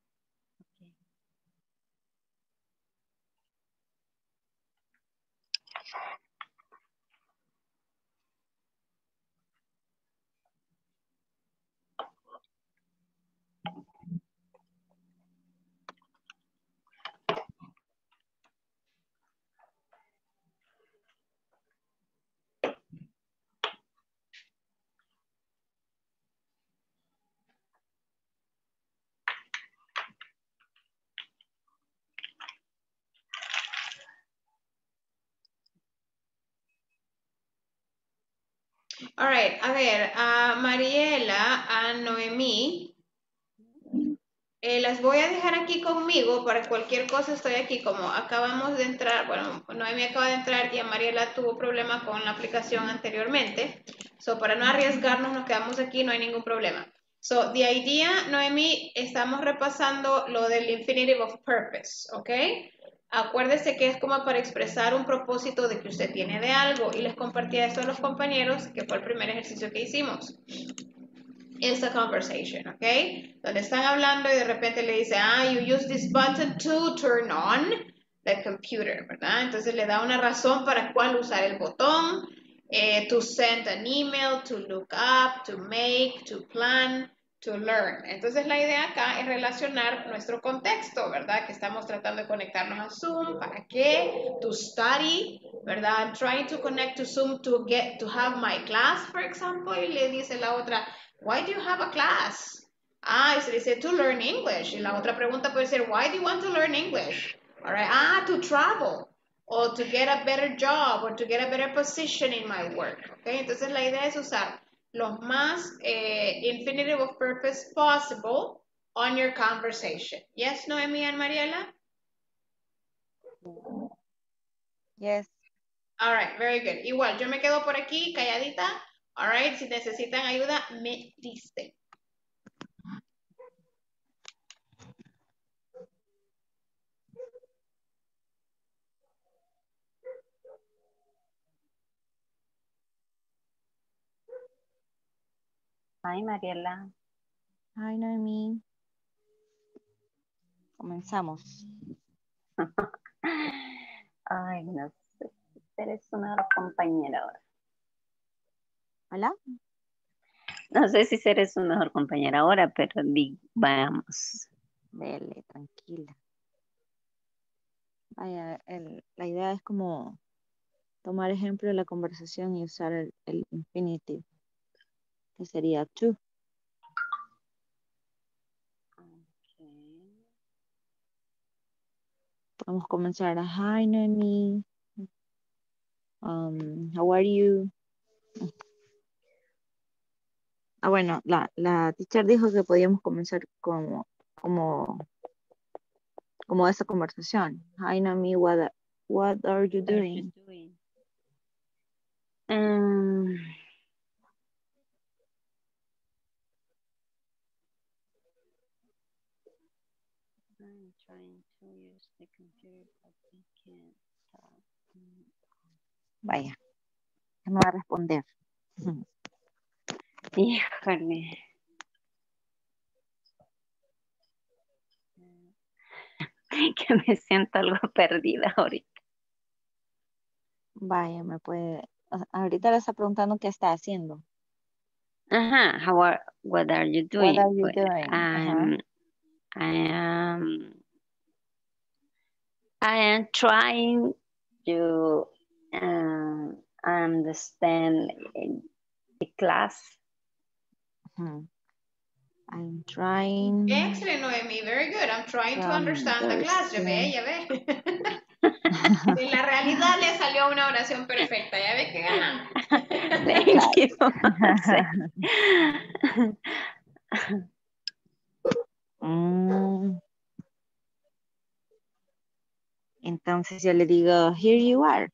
A: All right, a ver, a Mariela, a Noemí, eh, las voy a dejar aquí conmigo para cualquier cosa. Estoy aquí como acabamos de entrar, bueno, Noemí acaba de entrar y a Mariela tuvo problema con la aplicación anteriormente. So, para no arriesgarnos, nos quedamos aquí, no hay ningún problema. So, the idea, Noemí, estamos repasando lo del infinitive of purpose, ¿ok? Acuérdese que es como para expresar un propósito de que usted tiene de algo y les compartí esto a los compañeros, que fue el primer ejercicio que hicimos. It's a conversation, ¿ok? Donde están hablando y de repente le dice, ah, you use this button to turn on the computer, ¿verdad? Entonces le da una razón para cuál usar el botón, eh, to send an email, to look up, to make, to plan, to learn. Entonces la idea acá es relacionar nuestro contexto, ¿verdad? Que estamos tratando de conectarnos a Zoom, ¿para qué? To study, ¿verdad? I'm trying to connect to Zoom to get, to have my class, for example, y le dice la otra, why do you have a class? Ah, y se dice to learn English. Y la otra pregunta puede ser, why do you want to learn English? All right, ah, to travel, or to get a better job, or to get a better position in my work. Okay, entonces la idea es usar los más eh, infinitive of purpose possible on your conversation. Yes, Noemi and Mariela?
F: Yes.
A: All right, very good. Igual, yo me quedo por aquí calladita. All right, si necesitan ayuda, me dicen.
O: Hi, Mariela.
F: Hi, Noemi. Comenzamos.
O: Ay, no sé si eres una compañera ahora.
F: ¿Hola?
O: No sé si eres una mejor compañera ahora, pero di, vamos.
F: Dele, tranquila. Vaya, el, la idea es como tomar ejemplo de la conversación y usar el, el infinitive, que sería to.
O: Okay.
F: Podemos comenzar a hi, Noemi. Um, how are you? Ah, bueno, la, la teacher dijo que podíamos comenzar como, como, como esa conversación. Hi, Noemi, what, what are you doing?
O: Um, I'm trying to use the computer, but I can't stop.
F: Vaya, ¿qué me va a responder?
O: Híjole. que me siento algo perdida ahorita.
F: Vaya, me puede... o sea, ahorita le está preguntando qué está haciendo.
O: Ajá, how are, what are you doing?
F: What are you
O: Pues,
F: doing? Ajá.
O: I'm, I am, I am trying to um, understand the class.
F: Hmm. I'm trying
A: Excellent, Noemi. Very good. I'm trying
F: to
A: to understand the class. Ya ve,
F: understand.
A: ya ve. En la realidad le salió una oración perfecta. Ya ve que ganan.
O: Thank you.
F: Mm, entonces yo le digo, here you are.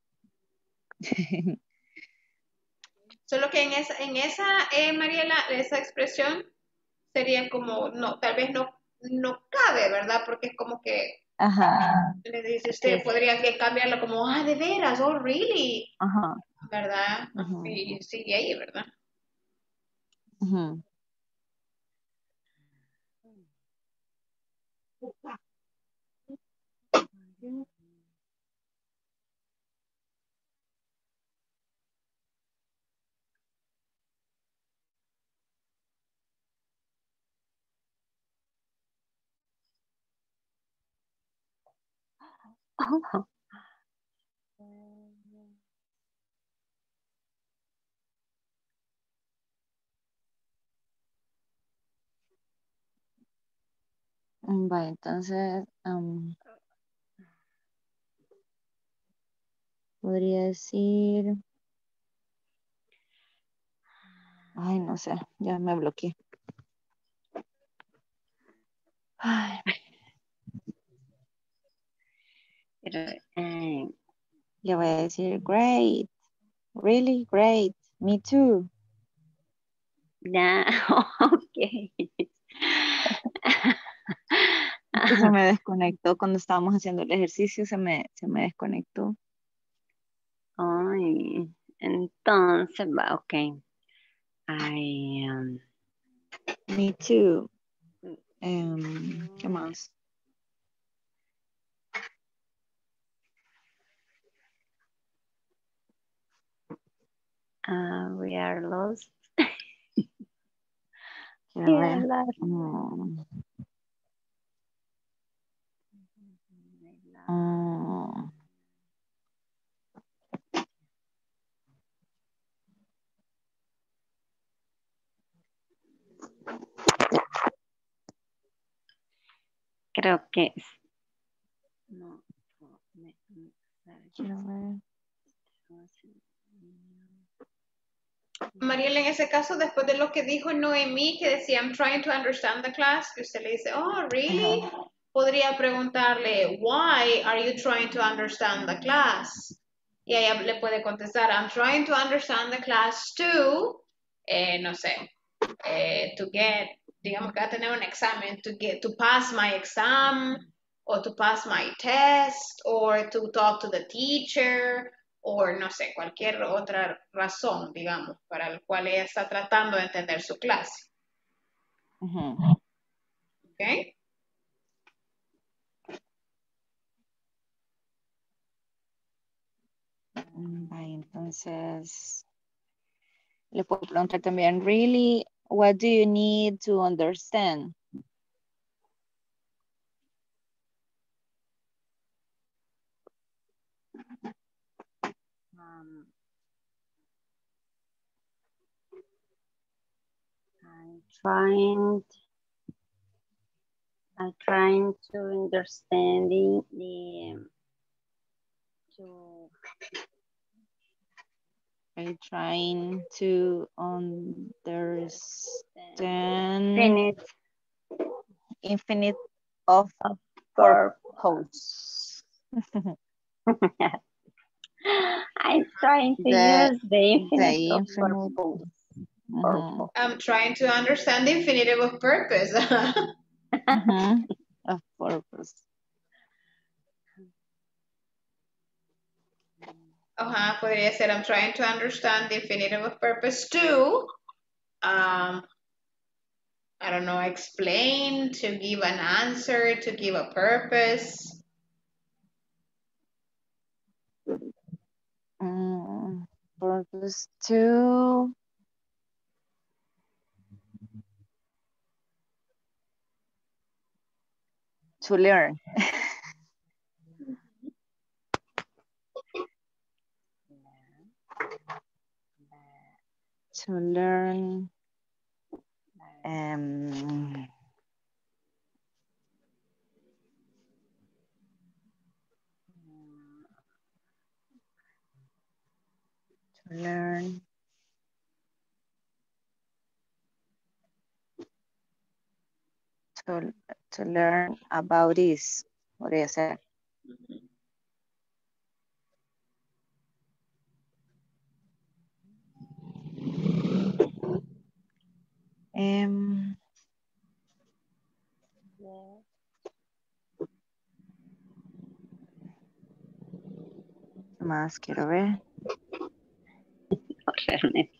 A: Solo que en esa, en esa eh, Mariela, esa expresión sería como, no, tal vez no, no cabe, ¿verdad? Porque es como que
F: Ajá.
A: le dice usted, podría que cambiarlo como, ah, de veras, oh, really,
F: Ajá.
A: ¿verdad?
F: Ujú.
A: Y sigue ahí, ¿verdad?
F: Ujú. Mm, va, entonces am, podría decir, ay, no sé, ya me bloqueé. Ay,
O: Pero, eh,
F: le voy a decir, great, really great, me too.
O: ya, ok.
F: Y se me desconectó cuando estábamos haciendo el ejercicio, se me, se me desconectó.
O: Ay, entonces va, ok. I am.
F: Me too. Em, ¿qué más?
O: Uh, we are lost.
F: Quiero
O: We are
F: ver.
O: lost.
F: Mm, mm,
O: Creo que es. No, no, me- me-
F: quiero ver.
A: Mariela, en ese caso, después de lo que dijo Noemí, que decía, I'm trying to understand the class, que usted le dice, oh, really?
F: Ajá.
A: Podría preguntarle, why are you trying to understand the class? Y ella le puede contestar, I'm trying to understand the class to, eh, no sé, eh, to get, digamos que va a tener un examen, to get, to pass my exam, or to pass my test, or to talk to the teacher, o no sé, cualquier otra razón, digamos, para la cual ella está tratando de entender su clase.
F: Ujú.
A: ¿Ok?
F: Mm, va, entonces, le puedo preguntar también, really, what do you need to understand?
O: Um, I'm trying. I'm trying to understand the, the to
F: I'm trying to understand
O: finish
F: infinite of
O: of
F: purpose.
O: I'm trying to
F: The,
O: use the infinite
F: the
O: of
F: infinite.
O: purpose.
F: Mhm,
A: I'm trying to understand the infinitive of purpose.
F: mhm, of purpose.
A: Ajá, podría ser, I'm trying to understand the infinitive of purpose to, um, I don't know, explain, to give an answer, to give a purpose.
F: Um, purpose to to learn. To learn. Um, to learn. To, to learn about this. Podría ser. Um, más quiero ver.
O: No, realmente.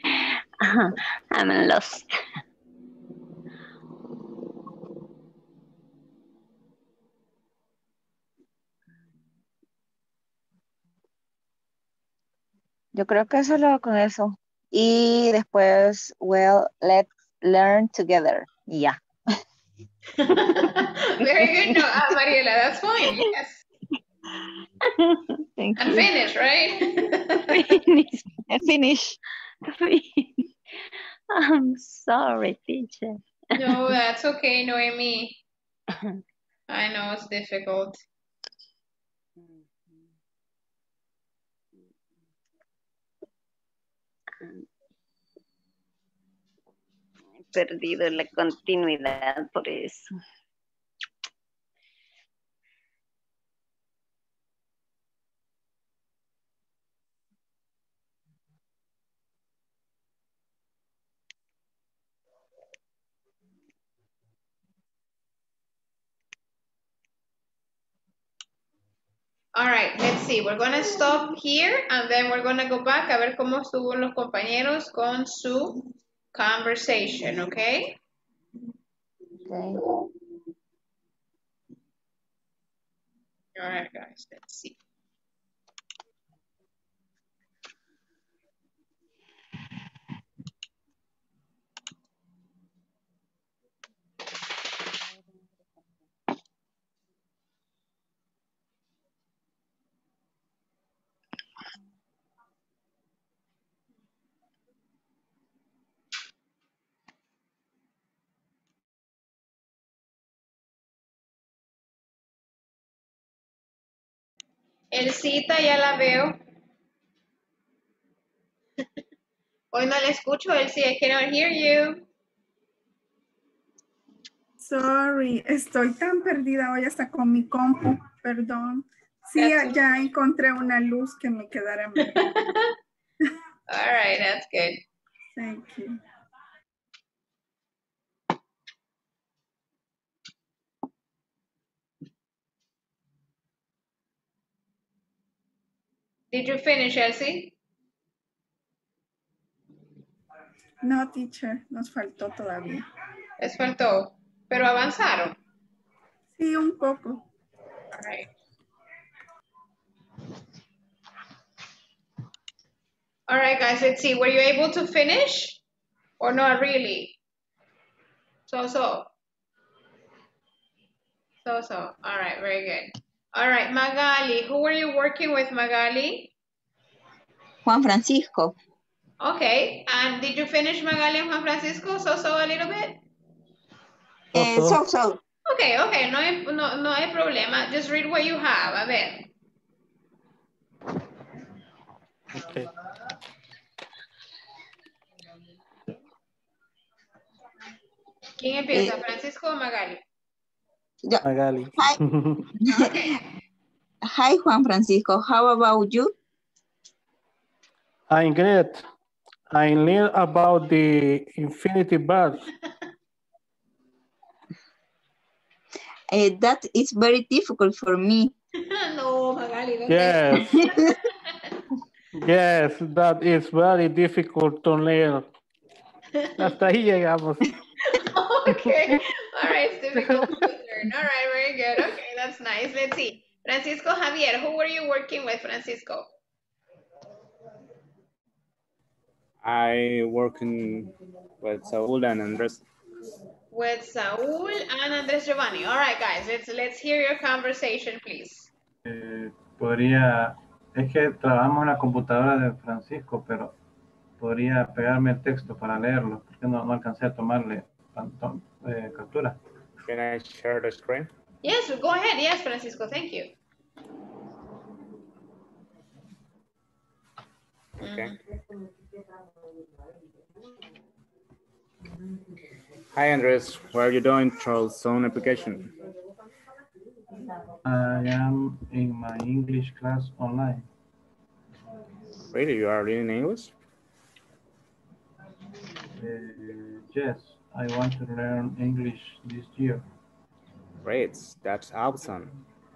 O: I'm lost.
F: Yo creo que solo con eso. Y después, well, let's learn together. Y ya.
A: Very good, no, uh, Mariela, that's fine, yes.
F: Thank
A: And
F: you.
A: finish, right?
F: Finish. Finish.
O: I'm sorry, teacher.
A: No, that's okay, Noemi. I know it's difficult.
O: He perdido la continuidad por eso.
A: All right, let's see. We're going to stop here and then we're going to go back a ver cómo estuvo los compañeros con su conversation, okay?
F: Okay.
A: All right, guys, let's see. Elcita, ya la veo. Hoy no la escucho, Elsie, I cannot hear you.
C: Sorry, estoy tan perdida hoy hasta con mi compu, perdón. Sí,
A: That's
C: ya
A: okay.
C: encontré una luz que me quedara mejor.
A: All right, that's good.
C: Thank you.
A: Did you finish, Elsie?
C: No, teacher, nos faltó todavía.
A: Les faltó, pero avanzaron.
C: Sí, un poco.
A: All right. All right, guys, let's see. Were you able to finish or not really? So, so. So, so. All right, very good. All right, Magali, who were you working with, Magali?
H: Juan Francisco.
A: Okay, and did you finish Magali and Juan Francisco? So, so a little bit?
H: Eh, so, so.
A: Okay, okay, no hay, no, no hay problema. Just read what you have, a ver.
K: Okay.
A: ¿Quién empieza,
H: Eh,
A: Francisco o Magali?
H: Yo.
K: Magali.
H: Hi.
A: Okay.
H: Hi, Juan Francisco. How about you?
K: I'm great. I learned about the infinity verbs.
H: Uh, that is very difficult for me.
A: No, Magali, no
K: Yes.
A: te...
K: Yes, that is very difficult to learn. Hasta ahí llegamos.
A: Okay. All right, it's difficult to learn. All right, very good. Okay, that's nice. Let's see. Francisco Javier, who were you working with, Francisco?
N: I working with Saul and Andres.
A: With Saul and Andres Giovanni. All right, guys, let's let's hear your conversation, please.
E: Eh, podría, es que trabajamos en la computadora de Francisco, pero podría pegarme el texto para leerlo, porque no, no alcancé a tomarle tanto, eh, captura.
N: Can I share the screen?
A: Yes, go ahead. Yes, Francisco, thank you.
N: Okay. Hi Andres, what are you doing through Zoom application?
E: I am in my English class online.
N: Really, you are reading English?
E: Uh, yes, I want to learn English this year.
N: Great, that's awesome.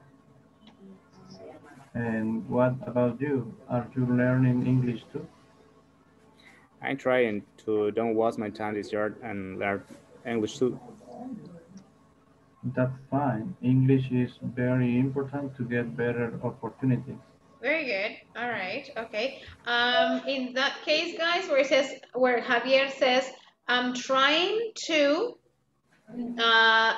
E: And what about you? Are you learning English too?
N: I'm trying to don't waste my time this year and learn English too.
E: That's fine. English is very important to get better opportunities.
A: Very good. All right. Okay. Um, in that case, guys, where it says, where Javier says, I'm trying to uh,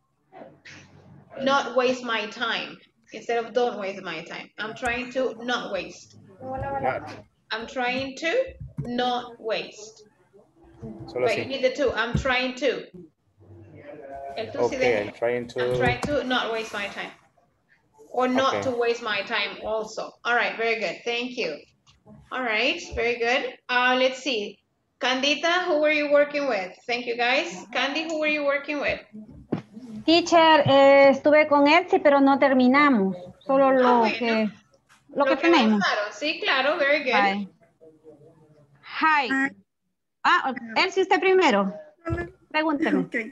A: not waste my time instead of don't waste my time. I'm trying to not waste. I'm trying to not waste.
N: Solo
A: But you
N: así.
A: need the two. I'm trying to. El tú sí
N: Okay,
A: deja.
N: I'm trying to.
A: I'm trying to not waste my time. Or not
N: Okay.
A: to waste my time also. All right, very good. Thank you. All right, very good. Uh, let's see. Candita, who were you working with? Thank you, guys. Candy, who were you working with?
L: Teacher, eh, estuve con Etsy, pero no terminamos. Solo lo
A: Ah, bueno.
L: que lo,
A: Lo
L: que
A: que
L: tenemos.
A: avanzaron. Sí, claro, very good.
L: Bye. Hi. Ah, Elsie, usted primero. Pregúnteme.
C: Okay.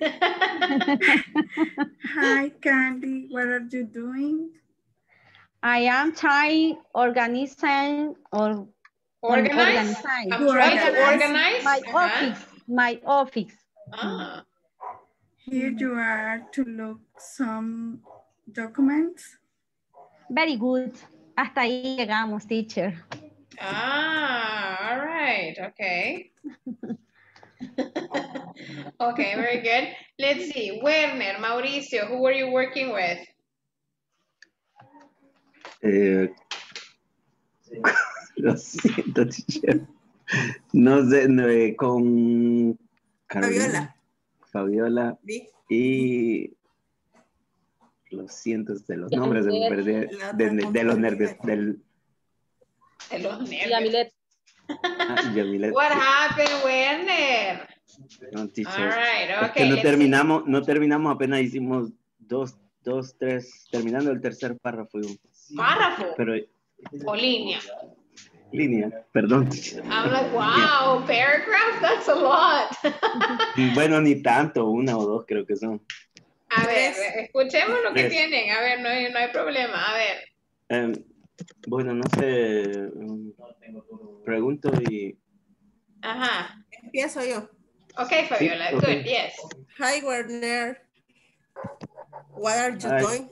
C: Hi, Candy. What are you doing?
L: I am trying organizing or
A: Organize?
L: organizing.
A: I'm trying to organize.
L: My
A: Uh-huh.
L: office. My office.
A: Ah.
C: Here you are to look some documents.
L: Very good. Hasta ahí llegamos, teacher.
A: Ah, all right. Okay. Okay, very good. Let's see. Werner, Mauricio, who were you working with?
J: Eh, lo siento, teacher. No sé, no, eh, con Carolina, Fabiola y lo siento de los nombres, de, de, de, de los nervios, del...
A: De los nervios.
G: Yamilet.
J: Ah, Yamilet.
A: What happened, Werner?
J: No, teacher.
A: All right,
J: Es
A: okay.
J: que no
A: let's
J: terminamos, no terminamos, apenas hicimos dos, dos, tres, terminando el tercer párrafo.
A: see. Párrafo
J: Pero,
A: o línea.
J: línea, perdón. teacher.
A: I'm like, wow, paragraph, that's a lot.
J: Bueno, ni tanto, una o dos creo que son.
A: A ver, escuchemos lo que
J: Tres.
A: tienen. A ver, no hay, no hay problema. A ver.
J: Eh, bueno, no sé, um, pregunto y...
A: Ajá.
B: Empiezo yo.
A: Okay, Fabiola,
J: Sí, okay.
A: good, yes.
B: Hi, Werner. What are you
J: Hi.
B: doing?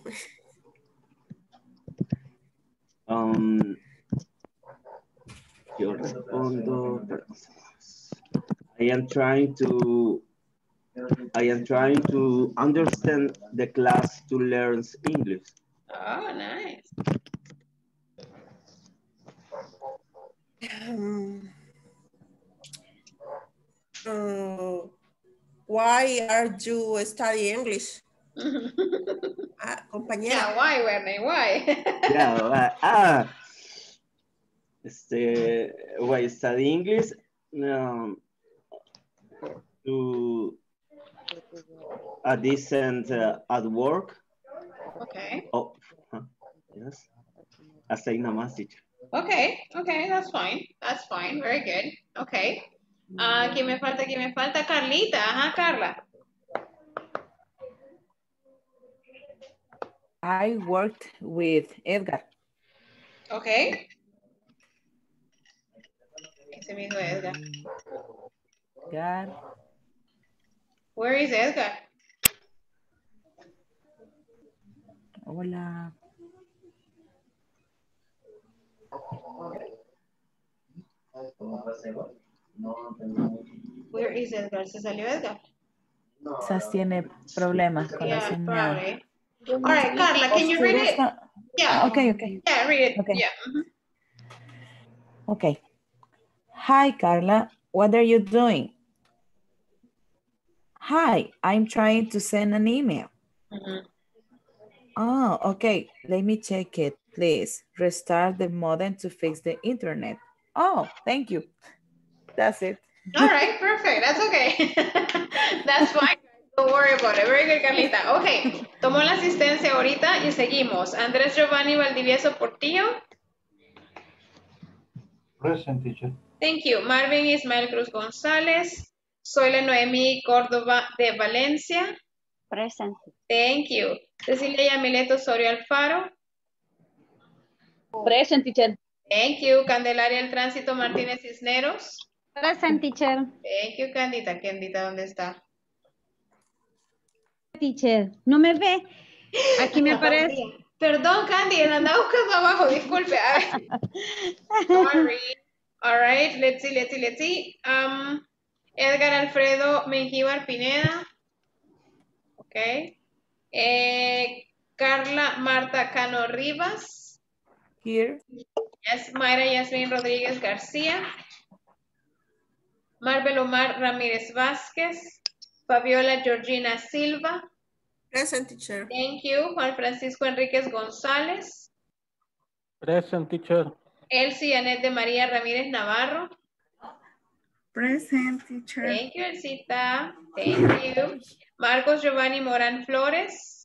J: Um, yo respondo, perdón. I am trying to, I am trying to understand the class to learn English.
A: Oh, nice.
B: Um, uh, why are you studying English? Ah, compañera.
A: Yeah, why, Werner? Why?
J: Yeah, uh, ah, este, why study English? Um, to a decent uh, at work.
A: Okay.
J: Oh, huh, yes. Hasta ahí nomás, teacher.
A: Okay, okay, that's fine. That's fine. Very good. Okay. Ah, ¿quién me falta? ¿Quién me falta? Carlita. Ajá, Carla.
M: I worked with Edgar.
A: Okay. Ese mismo Edgar.
M: Edgar.
A: Where is Edgar?
M: Hola.
A: Where is Edgar? ¿Se salió Edgar?
M: Quizás tiene problemas con la
A: Yeah,
M: señal.
A: probably. All right, Carla, can you
M: Si
A: read it?
M: gusta-
A: Yeah.
M: Okay, okay.
A: Yeah, read it.
M: Okay.
A: Yeah. mhm.
M: Okay. Hi, Carla. What are you doing? Hi, I'm trying to send an email.
A: Mhm.
M: Oh, okay. Let me check it, please. Restart the modem to fix the internet. Oh, thank you. That's it.
A: All right, perfect. That's okay. That's fine. Don't worry about it. Very good, Carlita. Okay, tomó la asistencia ahorita y seguimos. Andrés Giovanni Valdivieso Portillo.
E: Present, teacher.
A: Thank you. Marvin Ismael Cruz González. Soyla Noemí Córdoba de Valencia.
O: Present.
A: Thank you. Cecilia Yamileto Osorio Alfaro.
G: Present, teacher.
A: Thank you. Candelaria El Tránsito Martínez Cisneros.
L: Present, teacher.
A: Thank you, Candita. Candita, ¿dónde está?
L: Teacher, ¿no me ve? Aquí me aparece.
A: Perdón, Candy, la andaba buscando abajo, disculpe. A ver. Sorry. All right, let's see, let's see, let's see. Um, Edgar Alfredo Mengíbar Pineda. Okay. Eh, Carla Marta Cano Rivas.
M: Here.
A: Yes, Mayra Yasmin Rodríguez García. Marvel Omar Ramírez Vázquez. Fabiola Georgina Silva.
B: Present, teacher.
A: Thank you. Juan Francisco Enríquez González.
K: Present, teacher.
A: Elsie Anet de María Ramírez Navarro.
C: Present, teacher.
A: Thank you, Elsita. Thank you. Marcos Giovanni Morán Flores.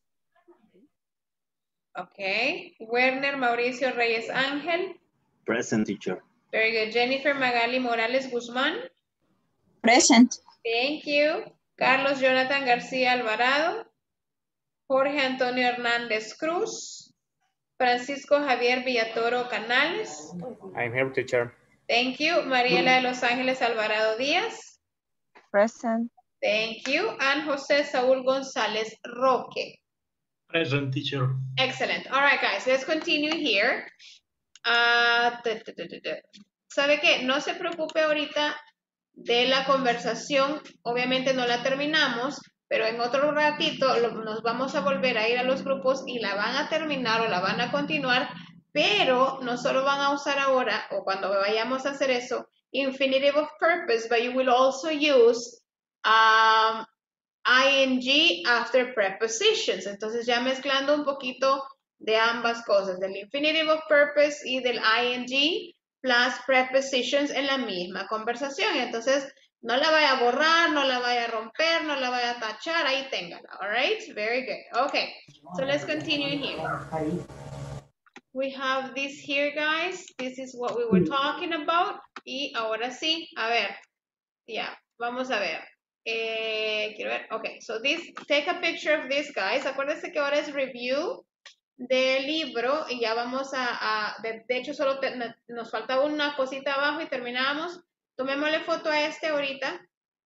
A: Okay. Werner Mauricio Reyes Ángel.
J: Present, teacher.
A: Very good. Jennifer Magali Morales Guzmán.
H: Present.
A: Thank you. Carlos Jonathan García Alvarado. Jorge Antonio Hernández Cruz. Francisco Javier Villatoro Canales.
N: I'm here, teacher.
A: Thank you. Mariela de Los Ángeles Alvarado Díaz.
F: Present.
A: Thank you. And José Saúl González Roque.
D: Present, teacher.
A: Excellent. All right, guys, let's continue here. Uh, da, da, da, da, da. ¿Sabe qué? No se preocupe ahorita de la conversación. Obviamente no la terminamos, pero en otro ratito lo- nos vamos a volver a ir a los grupos y la van a terminar o la van a continuar, pero no solo van a usar ahora o cuando vayamos a hacer eso, infinitive of purpose, but you will also use um, ing after prepositions. Entonces ya mezclando un poquito de ambas cosas, del infinitive of purpose y del ing plus prepositions en la misma conversación. Entonces no la vaya a borrar, no la vaya a romper, no la vaya a tachar, ahí téngala. All right, very good. Okay, so let's continue here. We have this here, guys. This is what we were talking about. Y ahora sí, a ver, ya, vamos a ver. Eh, quiero ver, okay, so this, take a picture of this, guys. Acuérdense que ahora es review del libro y ya vamos a, a de, de hecho solo te, nos faltaba una cosita abajo y terminamos. Tomémosle foto a este ahorita.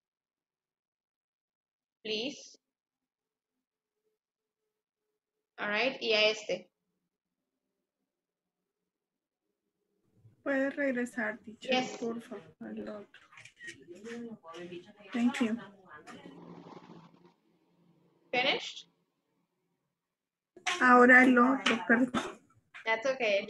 A: Please. All right, y a este.
C: Puede regresar, teacher,
A: Yes.
C: por favor, al otro. Thank you.
A: Finished?
C: Ahora el otro, perdón.
A: That's okay.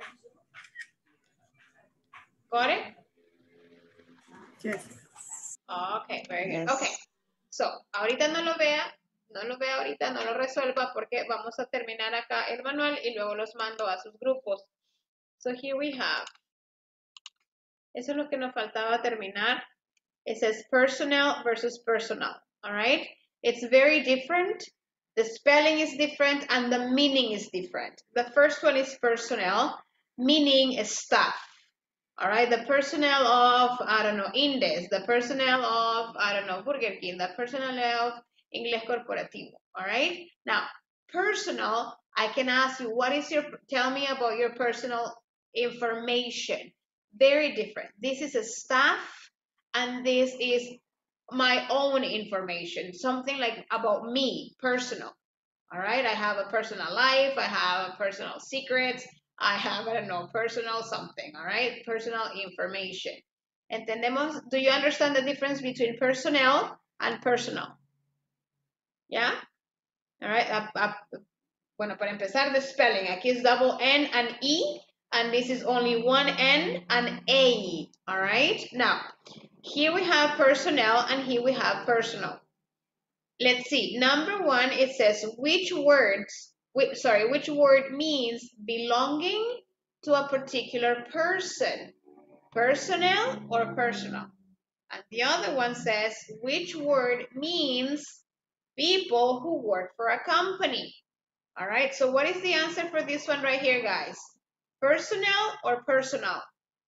A: Got it?
C: Yes.
A: Okay, very good.
F: Yes.
A: Okay. So, ahorita no lo vea, no lo vea ahorita, no lo resuelva porque vamos a terminar acá el manual y luego los mando a sus grupos. So, here we have. Eso es lo que nos faltaba terminar. It says personnel versus personal. All right? It's very different. The spelling is different and the meaning is different. The first one is personnel, meaning staff. All right, the personnel of, I don't know, Indes, the personnel of, I don't know, Burger King, the personnel of Inglés Corporativo. All right, now, personal, I can ask you, what is your, tell me about your personal information. Very different. This is a staff and this is my own information, something like about me, personal. All right, I have a personal life, I have a personal secrets, I have, I don't know, personal something, all right, personal information. Entendemos, do you understand the difference between personnel and personal? Yeah? All right, uh, uh, bueno, para empezar, the spelling, aquí es double N and E, and this is only one N and A, all right? Now, here we have personnel and here we have personal. Let's see, number one, it says which words, which, sorry, which word means belonging to a particular person, personnel or personal. And the other one says which word means people who work for a company. All right, so what is the answer for this one right here, guys? Personnel or personal?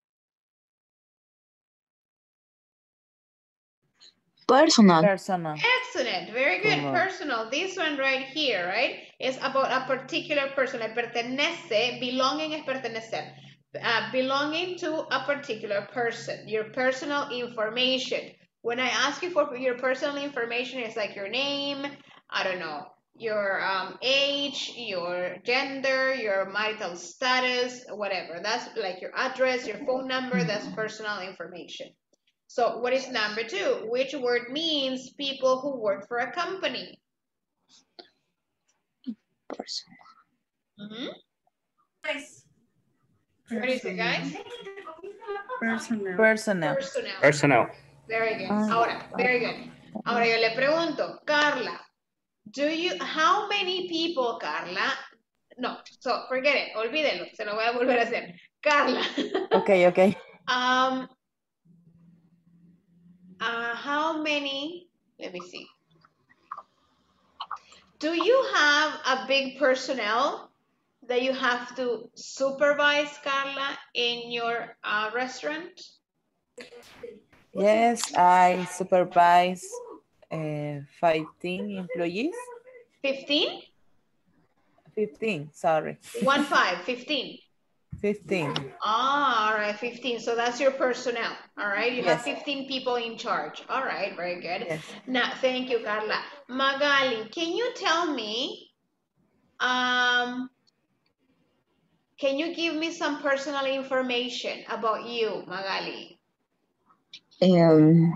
H: Personal.
M: Personal.
A: Excellent, very good,
M: Como-
A: personal. This one right here, right, is about a particular person. Le pertenece, belonging es pertenecer. Uh, belonging to a particular person, your personal information. When I ask you for your personal information, it's like your name, I don't know, your um, age, your gender, your marital status, whatever. That's like your address, your phone number, that's personal information. So what is number two? Which word means people who work for a company?
H: Personal.
A: Mm-hmm. What is it, guys?
C: Personal.
M: Personal.
A: Personal.
N: Personal.
A: Very good.
H: Ah,
A: Ahora, very good. Ahora yo le pregunto, Carla, do you, how many people, Carla? No, so forget it, olvídelo, se lo voy a volver a hacer. Carla.
M: Okay, okay.
A: um, uh, how many, let me see. Do you have a big personnel that you have to supervise, Carla, in your uh, restaurant?
M: Yes, I supervise uh, fifteen employees.
A: fifteen?
M: fifteen, sorry.
A: One five, fifteen.
M: fifteen.
A: Ah, all right, fifteen. So that's your personnel. All right, you have
M: Yes.
A: fifteen people in charge. All right, very good.
M: Yes.
A: Now, thank you, Carla. Magali, can you tell me, um, can you give me some personal information about you, Magali?
H: Um,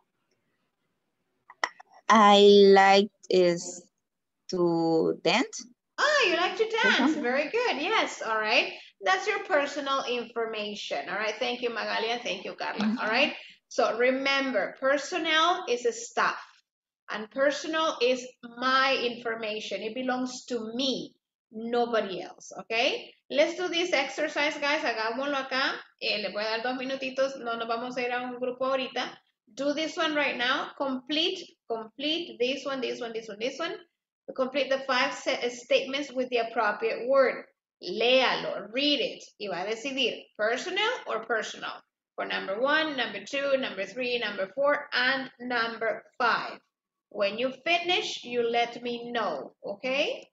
H: I like is to dance.
A: Ah, you like to dance.
H: Uh-huh.
A: Very good. Yes. All right. That's your personal information. All right. Thank you, Magali, and thank you, Carla. All right. So remember, personnel is a staff, and personal is my information. It belongs to me, nobody else. Okay. Let's do this exercise, guys. Hagámoslo acá. Eh, le voy a dar dos minutitos. No nos vamos a ir a un grupo ahorita. Do this one right now. Complete, complete this one, this one, this one, this one. Complete the five statements with the appropriate word. Léalo, read it, y va a decidir personal or personal. For number one, number two, number three, number four, and number five. When you finish, you let me know, okay?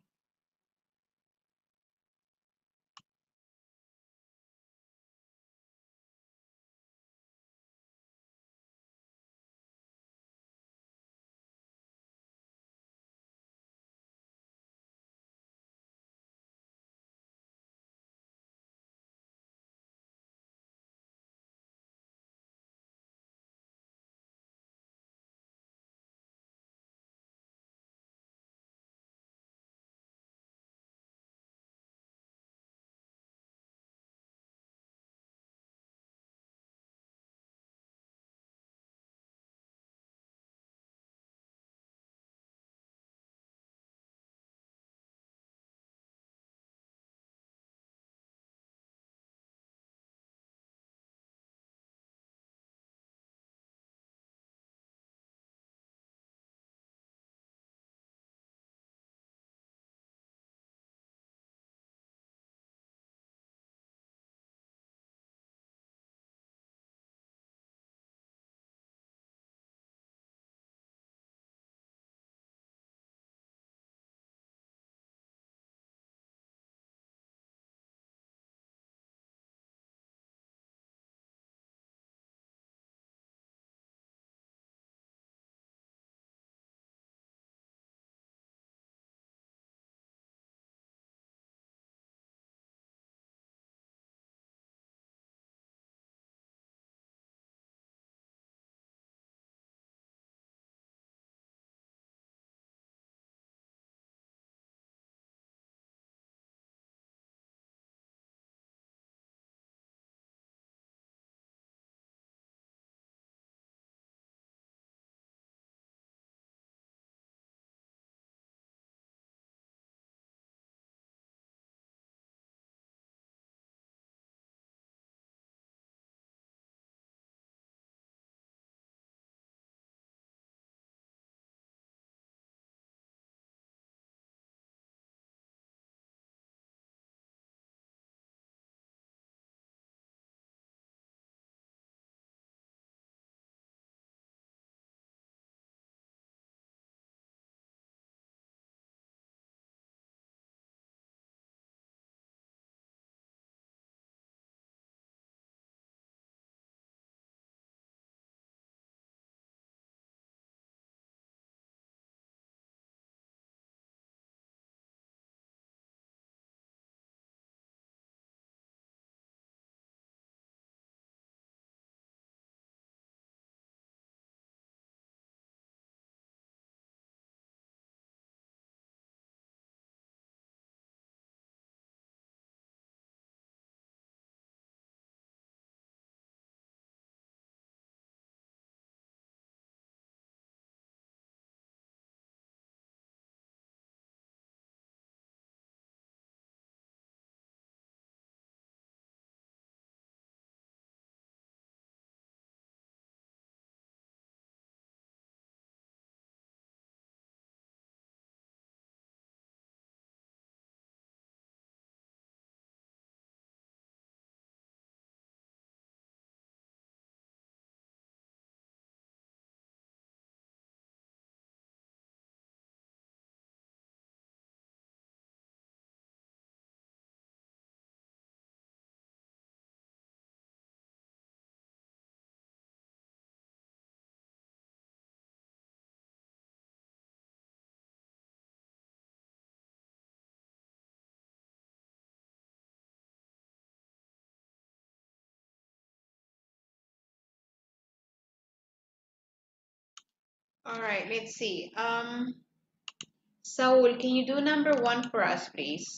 A: All right, let's see. Um, Saul, can you do number one for us, please?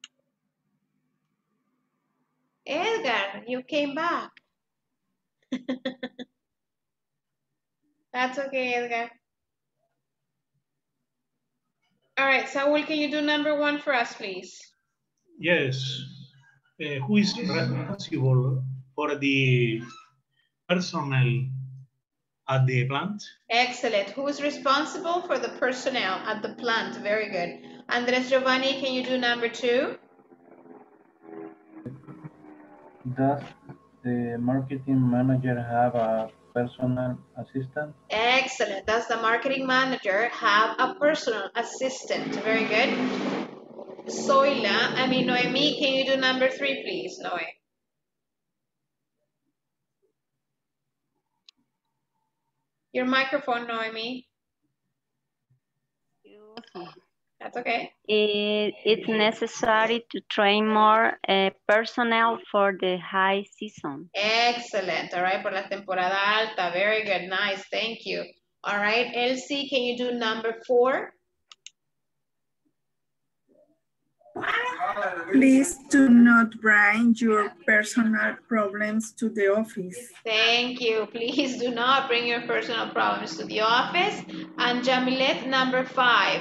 A: Edgar, you came back. That's okay, Edgar. All right, Saul, can you do number one for us, please?
D: Yes. Uh, who is responsible for the personnel at the plant?
A: Excellent. Who's responsible for the personnel at the plant? Very good. Andres Giovanni, can you do number two?
E: Does the marketing manager have a personal assistant?
A: Excellent. Does the marketing manager have a personal assistant? Very good. Zoila, I mean Noemi, can you do number three, please, Noe? Your microphone, Noemi. That's okay.
O: It, it's necessary to train more uh, personnel for the high season.
A: Excellent. All right, por la temporada alta. Very good. Nice. Thank you. All right, Elsie, can you do number four?
C: Please do not bring your personal problems to the office.
A: Thank you. Please do not bring your personal problems to the office. And Jamilet, number five.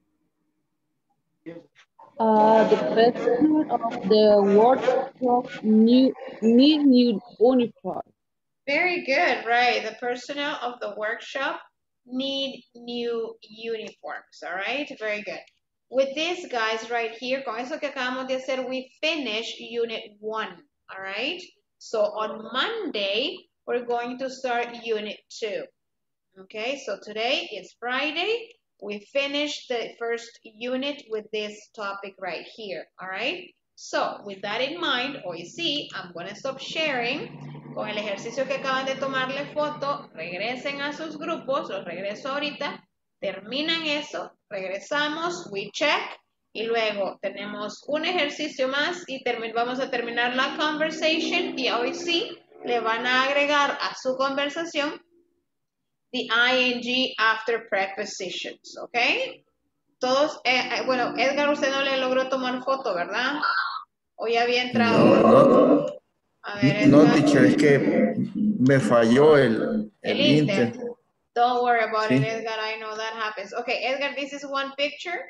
G: Uh, the president of the workshop new need new uniform.
A: Very good, right. The personnel of the workshop need new uniforms, all right? Very good. With this, guys, right here, con eso que acabamos de hacer, we finish unit one, all right? So on Monday, we're going to start unit two, okay? So today is Friday. We finished the first unit with this topic right here, all right? So with that in mind, hoy sí, I'm going to stop sharing. Con el ejercicio que acaban de tomarle foto, regresen a sus grupos, los regreso ahorita, terminan eso, regresamos, we check, y luego tenemos un ejercicio más y vamos a terminar la conversation y hoy sí le van a agregar a su conversación the ing after prepositions, ¿ok? Todos, eh, eh, bueno, Edgar, usted no le logró tomar foto, ¿verdad? O ya había entrado.
I: No, no.
A: A ver,
I: No,
A: Edgar.
I: teacher, es que me falló el, el,
A: El Inter.
I: Inter.
A: Don't worry about
I: Sí.
A: it, Edgar. I know that happens. Okay, Edgar, this is one picture.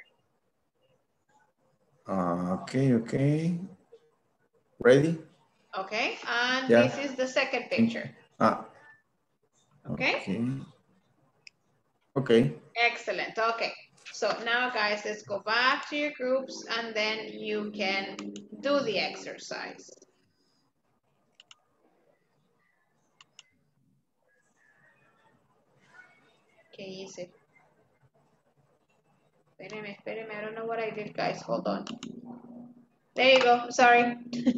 I: Ah, okay, okay. Ready?
A: Okay, and
I: Yeah.
A: this is the second picture.
I: Ah.
A: Okay?
I: Okay. Okay.
A: Excellent. Okay. So now, guys, let's go back to your groups and then you can do the exercise. ¿Qué hice? Espéreme, espéreme. I don't know what I did, guys. Hold on. There you go. Sorry.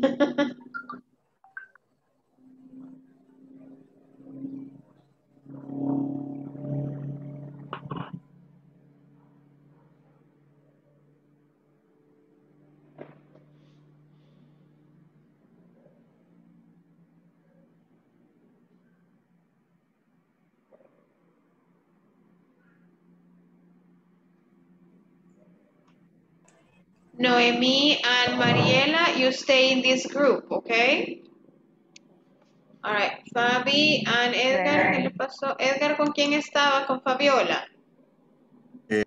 A: Noemi and Mariela, you stay in this group, okay? All right, Fabi and Edgar, ¿qué le pasó? Edgar, ¿con quién estaba? ¿Con Fabiola?
I: Eh.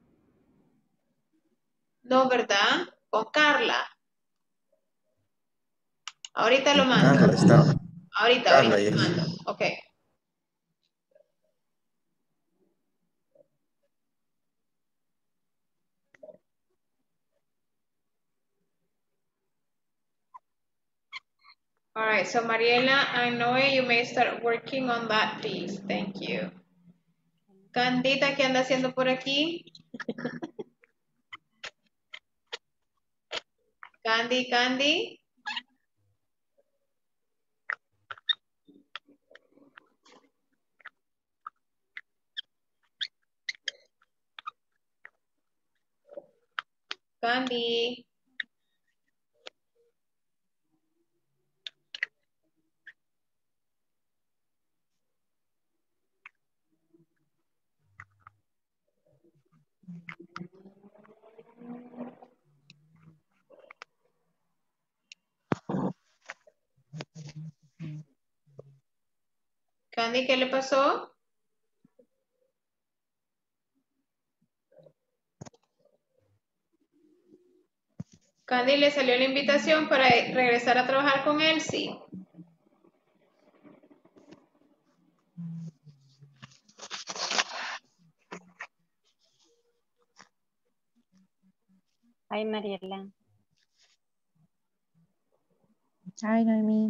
A: No, ¿verdad? Con Carla. Ahorita lo mando.
I: Carla está.
A: Ahorita,
I: Carla,
A: ahorita lo
I: yes.
A: mando. Ok. All right, so Mariela and Noe, you may start working on that, please. Thank you. Candita, ¿qué anda haciendo por aquí? Candy, Candy. Candy. Candy, ¿qué le pasó? Candy, ¿le salió la invitación para regresar a trabajar con él? Sí.
O: Ay, Mariela.
F: Hi, Noemi.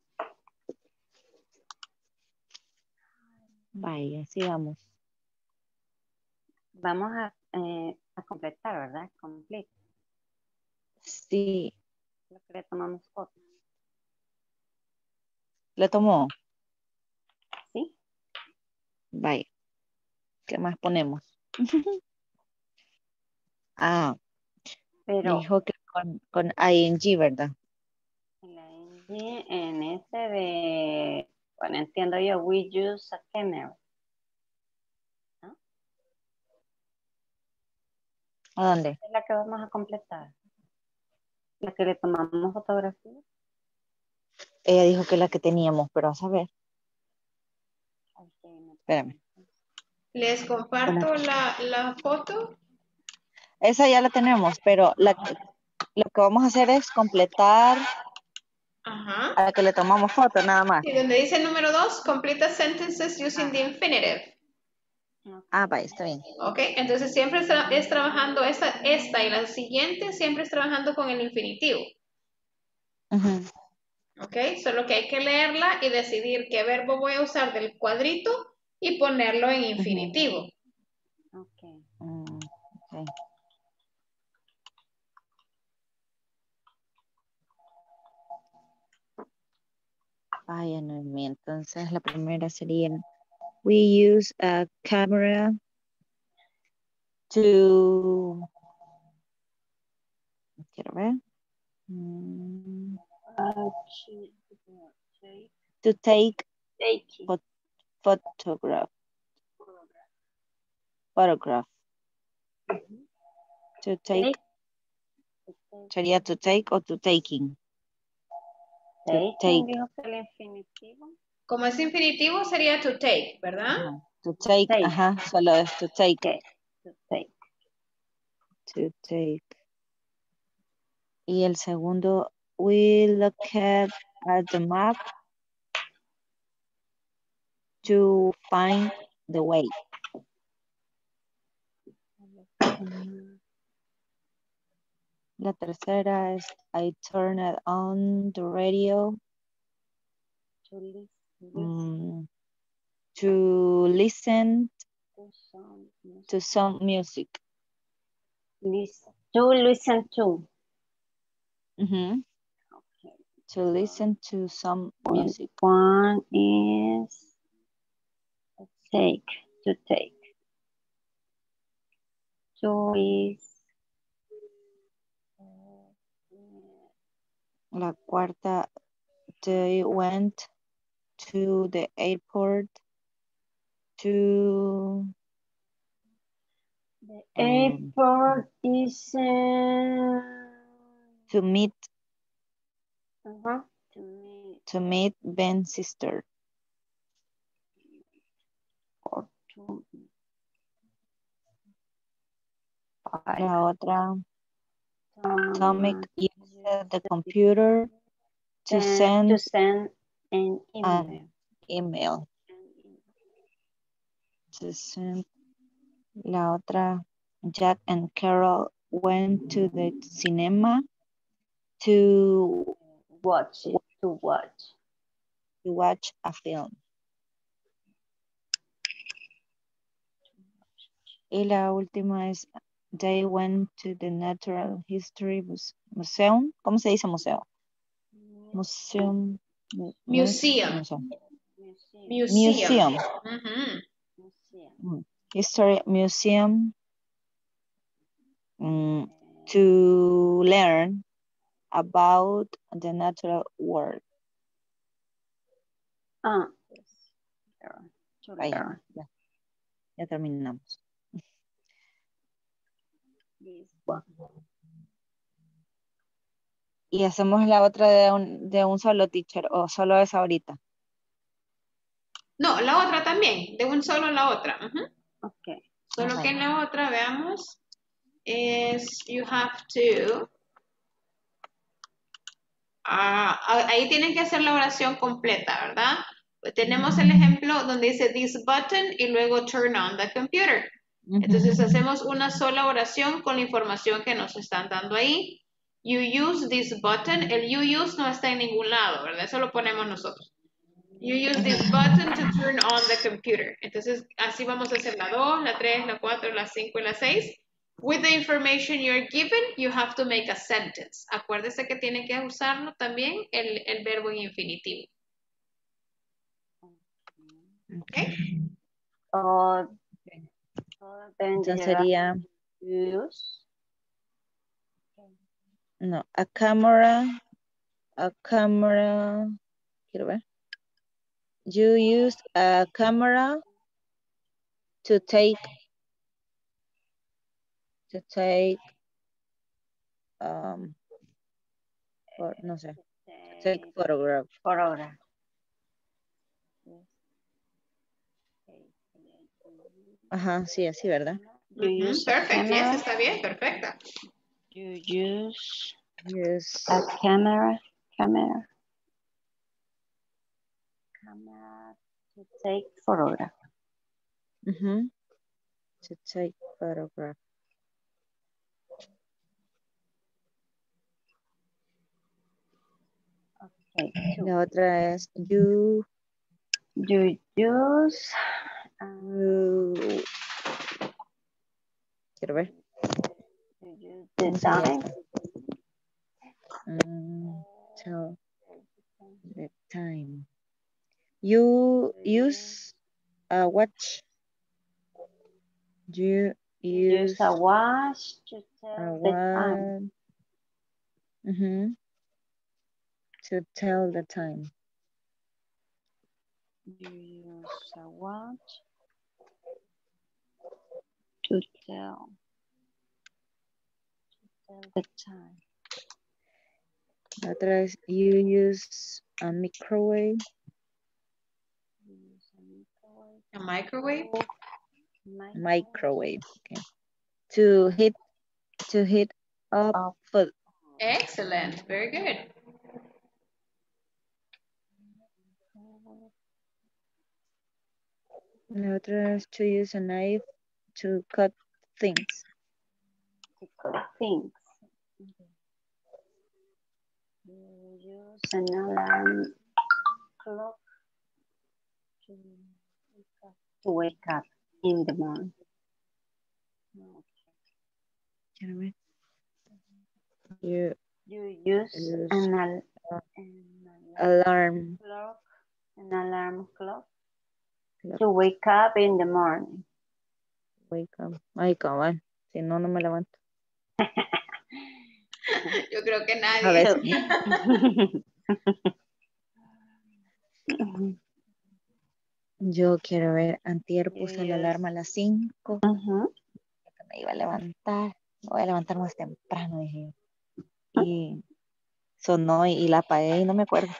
F: Vaya, sigamos.
O: Vamos a, eh, a completar, ¿verdad? Complete.
F: Sí.
O: Lo que le tomamos foto.
F: ¿Le tomó?
O: Sí.
F: Vaya. ¿Qué más ponemos? Ah,
O: Pero
F: dijo que con, con ing, ¿verdad?
O: la ing en ese de, bueno, entiendo yo, we use a camera. ¿No?
F: ¿A dónde?
O: Es la que vamos a completar. La que le tomamos fotografía.
F: Ella dijo que la que teníamos, pero a saber. Espérame.
A: Les comparto la, la foto.
F: Esa ya la tenemos, pero la, lo que vamos a hacer es completar
A: Ajá.
F: a la que le tomamos foto, nada más.
A: Y donde dice número dos, complete sentences using the infinitive.
F: Ah, vaya, está bien.
A: Ok, entonces siempre es, tra es trabajando esta, esta y la siguiente, siempre es trabajando con el infinitivo.
F: Uh-huh.
A: Ok, solo que hay que leerla y decidir qué verbo voy a usar del cuadrito y ponerlo en infinitivo.
O: Uh-huh. Ok.
F: Mm, okay. Vaya, Noemí, entonces la primera sería we use a camera to quiero ver mm, to take phot photograph photograph
O: Uh-huh.
F: to take sería to take o to taking to
O: Taking,
F: take
O: dijo que el infinitivo.
A: Como es infinitivo sería to take, ¿verdad?
F: ajá. To take,
O: take,
F: ajá, solo es to take.
O: Okay. To take.
F: To take. Y el segundo, we look at, at the map to find the way. La tercera es I turn it on the radio
O: To listen,
F: um, to listen
O: to some music.
F: to some music.
O: Listen. To listen to.
F: Mm-hmm.
O: Okay.
F: To listen to some music.
O: One is take, to take. Two is
F: La cuarta, they went to the airport to
O: the
F: um,
O: airport is uh,
F: to meet
O: uh-huh, to meet
F: to meet Ben's sister.
O: or to
F: La otra,
O: um,
F: Tomic used the computer to send,
O: to send an email.
F: an email. To send. La otra, Jack and Carol went to the cinema to
O: watch it, to watch.
F: To watch a film. Y la última es they went to the Natural History Museum. ¿Cómo se dice museo? Museum.
A: Museum.
F: Museum.
A: Museum.
F: Museum.
A: Uh-huh.
F: Mm. History Museum um, to learn about the natural world.
O: Ah, yes. To
F: Ahí,
O: learn.
F: ya, ya terminamos. Y hacemos la otra de un, de un solo teacher o solo esa ahorita.
A: No, la otra también, de un solo la otra. Uh-huh.
O: Ok.
A: Solo
F: Ajá.
A: que en la otra, veamos, es you have to... Ah, ahí tienen que hacer la oración completa, ¿verdad? Tenemos el ejemplo donde dice this button y luego turn on the computer. Entonces hacemos una sola oración con la información que nos están dando ahí. You use this button. El you use no está en ningún lado, ¿verdad? Eso lo ponemos nosotros. You use this button to turn on the computer. Entonces así vamos a hacer la dos, la tres, la cuatro, la cinco y la seis. With the information you're given, you have to make a sentence. Acuérdese que tiene que usarlo también el, el verbo en infinitivo. Okay.
O: Oh,
F: Entonces sería,
O: use.
F: no, a camera, a camera, quiero ver. You use a camera to take, to take, um, or, no sé, to take photograph.
O: Photograph.
F: Ajá, sí, así, ¿verdad?
A: You use perfect, yes, está bien, perfecta.
O: You use
F: Use
O: a camera, camera, camera to take photograph.
F: Uh-huh. To take photograph.
O: Okay.
F: La otra es you,
O: you use,
F: you, quiero ver.
O: you use the time.
F: Um, tell the time. You use a watch. You use,
O: use a watch to
F: a
O: tell the time.
F: watch. Mm-hmm. To tell the time.
O: You use a watch to tell, to tell the time.
F: La otra es you use a microwave.
A: A microwave?
F: Microwave. Okay. To heat, to heat up food.
A: Excellent, very good.
F: La otra es to use a knife to cut things.
O: To cut things. You use an alarm clock to wake up, to wake up in the morning.
F: Quiero ver. You,
O: you use,
F: use
O: an, al
F: an
O: alarm,
F: alarm
O: clock, an alarm clock
F: clock.
O: to wake up in the morning.
F: Wake up. Ay, cabal. Si no, no me levanto.
A: Yo creo que nadie.
F: A veces. Yo quiero ver, antier puse la alarma a las cinco.
O: Uh-huh.
F: Me iba a levantar. Me voy a levantar más temprano, dije yo. Y sonó y, y la apagué y no me acuerdo.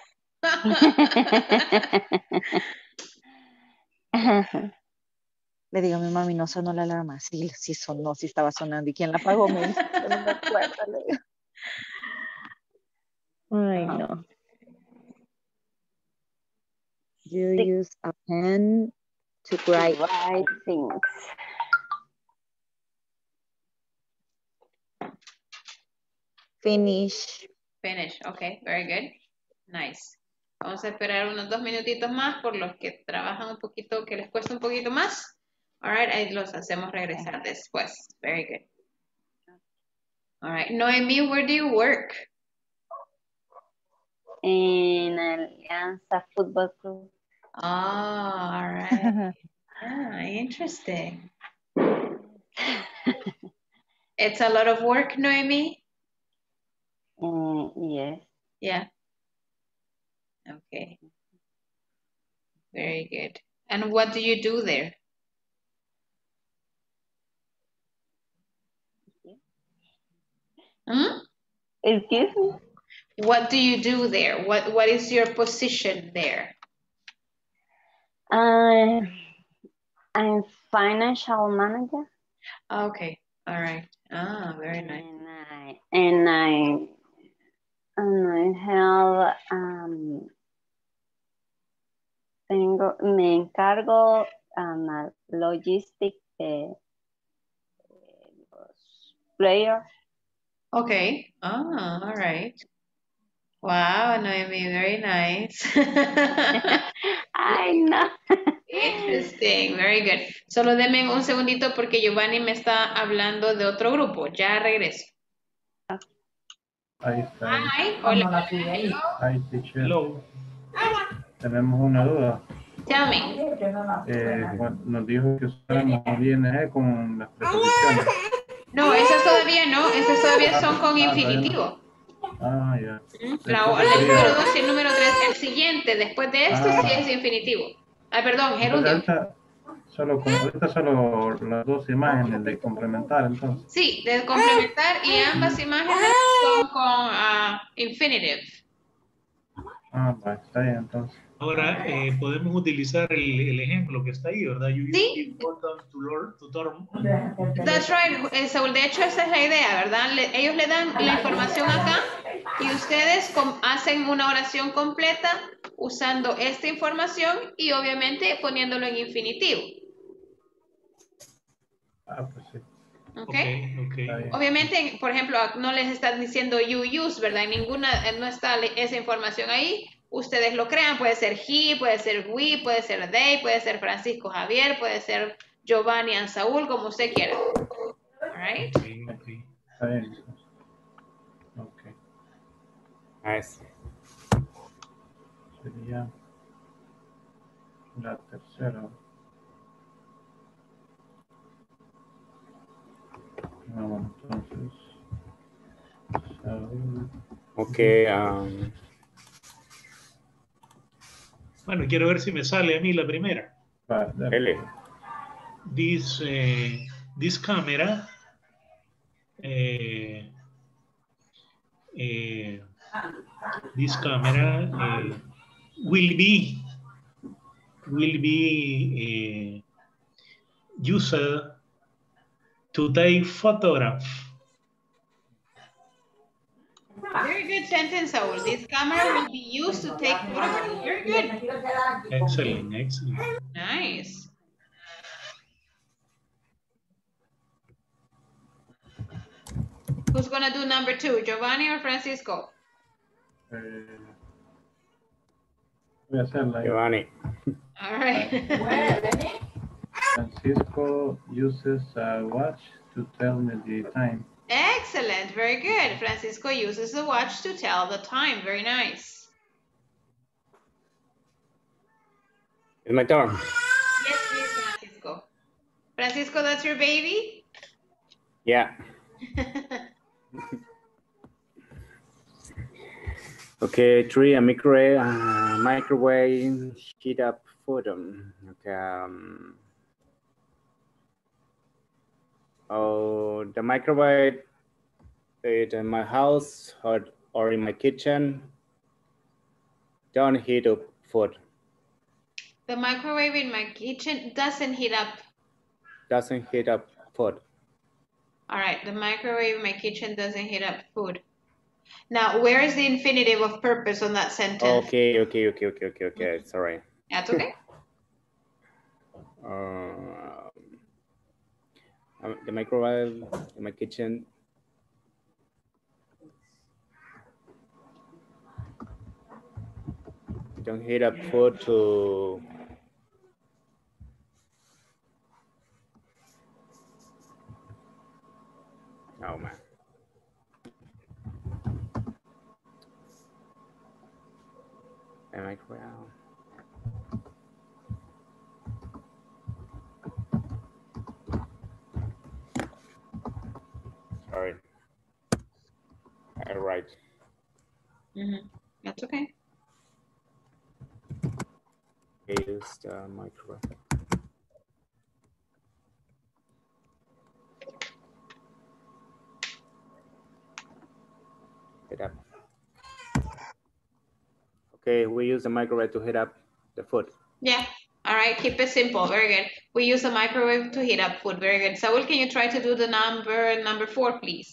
F: Le digo a mi mami, no sonó la alarma. Sí, sí sonó, sí estaba sonando. ¿Y quién la apagó? Me dice, yo no me acuerdo. Le digo. Ay, no. You use a pen to write,
O: write things.
F: Finish.
A: Finish, okay, very good. Nice. Vamos a esperar unos dos minutitos más por los que trabajan un poquito, que les cuesta un poquito más. All right, ahí los hacemos regresar después. Very good. All right, Noemi, where do you work?
O: In Alianza Football Club.
A: Oh, all right. Yeah, interesting. It's a lot of work, Noemi?
O: Uh, yes.
A: Yeah. Okay. Very good. And what do you do there? Hmm?
O: Excuse me?
A: What do you do there? What What is your position there?
O: Uh, I'm financial manager.
A: Okay, all right. Ah, very nice.
O: And I, and I, and I have, um, tengo, me encargo um, logistic eh, player.
A: Okay. Ah, all right. Wow, Noemi, very nice.
O: I know.
A: Interesting, very good. Solo denme un segundito porque Giovanni me está hablando de otro grupo. Ya regreso.
E: Ahí está.
A: Hi, hola.
E: Hi, teacher.
D: Hello.
E: Tenemos una duda.
A: Tell me.
E: Eh, bueno, nos dijo que usáramos I N G con las preposiciones.
A: No, esas todavía no, esas todavía son con
E: Ah,
A: infinitivo.
E: Ah, ya.
A: La,
E: Entonces
A: el
E: sería-
A: número dos y el número tres, el siguiente, después de esto
E: Ah.
A: sí es infinitivo. Ah, perdón,
E: Entonces,
A: gerundio.
E: ahorita solo, con- ahorita solo las dos imágenes de complementar, entonces.
A: Sí, de complementar y ambas imágenes son con ah, infinitive.
E: Ah, va, está bien, entonces.
D: Ahora eh, podemos utilizar el, el ejemplo que está ahí, ¿verdad? You use the important to learn to term.
A: That's right, eh, Saúl. De hecho, esa es la idea, ¿verdad? Le- ellos le dan la información acá y ustedes com- hacen una oración completa usando esta información y obviamente poniéndolo en infinitivo.
E: Ah, pues sí.
A: ¿Ok?
D: Okay.
A: Obviamente, por ejemplo, no les están diciendo you use, ¿verdad? En ninguna, no está le- esa información ahí. Ustedes lo crean, puede ser he, puede ser we, puede ser they, puede ser Francisco Javier, puede ser Giovanni and Saúl, como usted quiera. All right?
D: Okay, okay.
E: Está bien. Ok.
N: Nice.
E: Sería la tercera. No, entonces. Saúl.
N: Okay. Um,
D: Bueno, quiero ver si me sale a mí la primera.
N: L.
D: This, eh, this camera eh, eh, this camera eh, will be will be eh, used to take photograph.
A: Very good sentence, Saúl. This camera will be used to take photographs. Very good.
D: Excellent, excellent.
A: Nice. Who's gonna do number two, Giovanni or Francisco?
E: Eh, voy a hacerla.
N: Giovanni.
A: All right.
E: Francisco uses a watch to tell me the time.
A: Excellent. Very good. Francisco uses the watch to tell the time. Very nice.
N: It's my turn.
A: Yes, please, Francisco. Francisco, that's your baby?
N: Yeah. Okay, three, a microwave, uh, microwave, heat up food. um, Okay. Um, oh, the microwave is in my house or, or in my kitchen. Don't heat up food.
A: The microwave in my kitchen doesn't heat up.
N: Doesn't heat up food.
A: All right, the microwave in my kitchen doesn't heat up food. Now, where is the infinitive of purpose on that sentence?
N: Okay, okay, okay, okay, okay, okay. Sorry.
A: That's okay.
N: Uh, um, the microwave in my kitchen. Don't heat up food to oh man. The microwave. Sorry. All right.
A: Mm-hmm. That's okay.
N: Use the microwave. Heat up. Okay, we use the microwave to heat up the food.
A: Yeah. All right, keep it simple. Very good. We use a microwave to heat up food. Very good. Saul, can you try to do the number number four, please?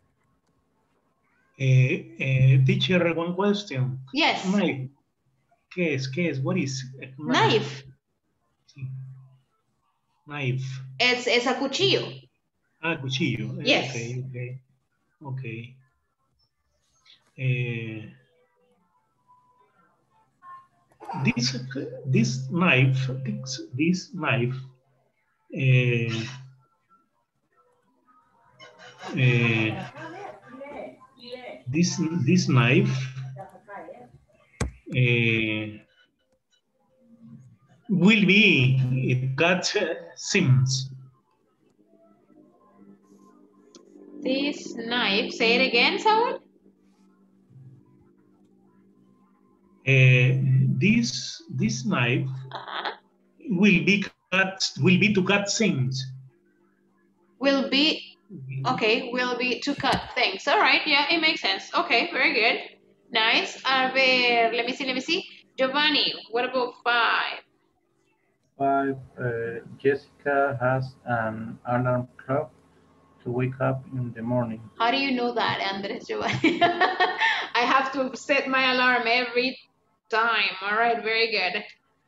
D: Eh, eh, teacher, one question.
A: Yes.
D: Knife. ¿Qué es? ¿Qué es? What is?
A: Knife.
D: Sí. Knife.
A: Es, es a cuchillo.
D: Ah, cuchillo. Eh,
A: Yes.
D: Okay, okay. Okay. Eh, this this knife, this, this knife, uh, uh, this this knife uh, will be it got uh, seams.
A: This knife. Say it again, Saul.
D: Uh, this this knife
A: uh-huh.
D: will be cut will be to cut seams.
A: Will be okay. Will be to cut things. All right. Yeah, it makes sense. Okay. Very good. Nice. A ver, let me see. Let me see. Giovanni, what about five?
E: Five. Uh, Jessica has an alarm clock to wake up in the morning.
A: How do you know that, Andres Giovanni? I have to set my alarm every time. All right, very good.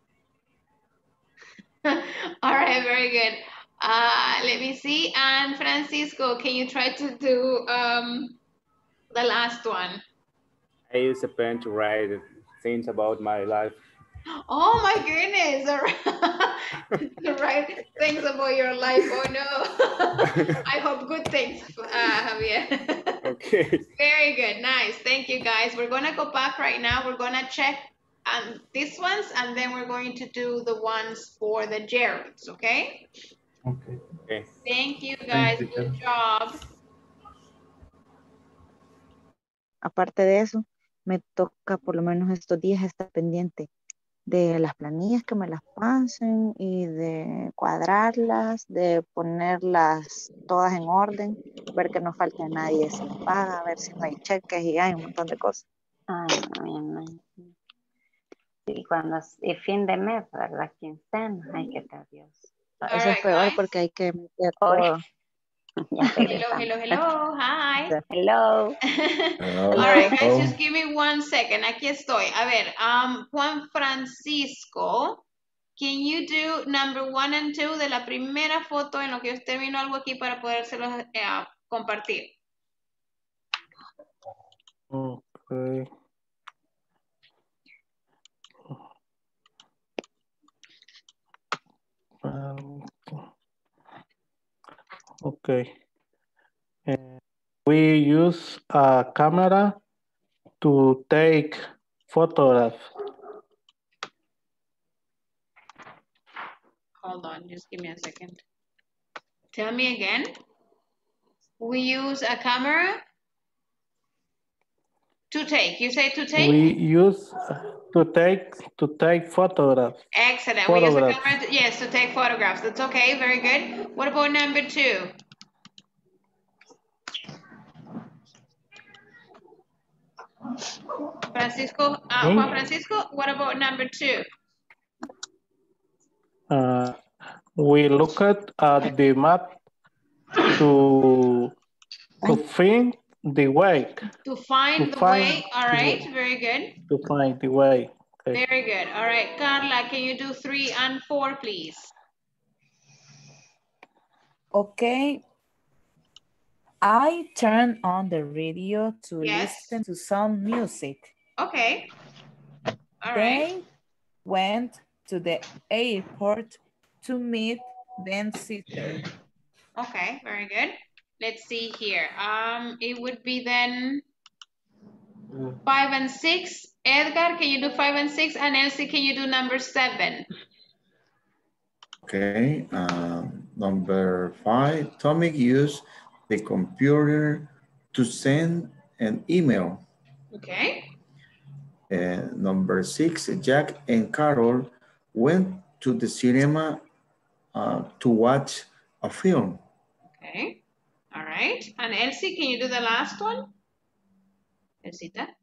A: All right, very good. Uh, let me see. And Francisco, can you try to do um, the last one?
N: I use a pen to write things about my life.
A: Oh my goodness. All right. To write things about your life. Oh no. I hope good things, uh, Javier.
N: Okay.
A: Very good. Nice. Thank you, guys. We're going to go back right now. We're going to check um, these ones, and then we're going to do the ones for the gerunds, okay?
E: Okay.
N: Okay.
A: Thank you, guys.
E: Thank you,
A: Good job.
F: Aparte de eso, me toca por lo menos estos días estar pendiente de las planillas que me las pasen y de cuadrarlas, de ponerlas todas en orden, ver que no falte a nadie sin paga, ver si no hay cheques y hay un montón de cosas.
O: Ay, no, no. Y cuando es el fin de mes, ¿verdad? Quincena, ay, qué tedioso.
F: Eso
A: All
F: es
A: right,
F: peor
A: guys.
F: porque hay que meter
O: Hoy.
F: todo.
O: Ya
A: Hello, hello, hello. Hi.
O: Hello.
A: All right, guys, just give me one second. Aquí estoy. A ver, um, Juan Francisco, can you do number one and two de la primera foto en lo que yo termino algo aquí para podérselos eh, compartir?
K: Okay. Um, okay. Uh, we use a camera to take photographs.
A: Hold on, just give me a second. Tell me again. We use a camera to take. You say to take?
K: We use to take to take photographs.
A: Excellent. We use a
K: Photographs.
A: camera to, yes, to take photographs. That's okay. Very good. What about number two? Francisco, uh,
K: Me?
A: Juan Francisco, what about number two?
K: Uh, we look at, at the map to to find the way.
A: To find
K: To
A: the
K: find
A: way. All
K: the
A: right.
K: way.
A: Very good.
K: To find the way. Okay.
A: Very good. All right. Carla, can you do three and four, please?
M: Okay. I turned on the radio to
A: Yes.
M: listen to some music.
A: Okay. All
M: They
A: right.
M: went to the airport to meet Ben's sister.
A: Okay. Very good. Let's see here. Um, it would be then five and six. Edgar, can you do five and six? And Elsie, can you do number seven?
I: Okay, uh, number five, Tommy used the computer to send an email.
A: Okay.
I: Uh, number six, Jack and Carol went to the cinema uh, to watch a film.
A: Okay. All right. And Elsie, can you do the last one? Elcita.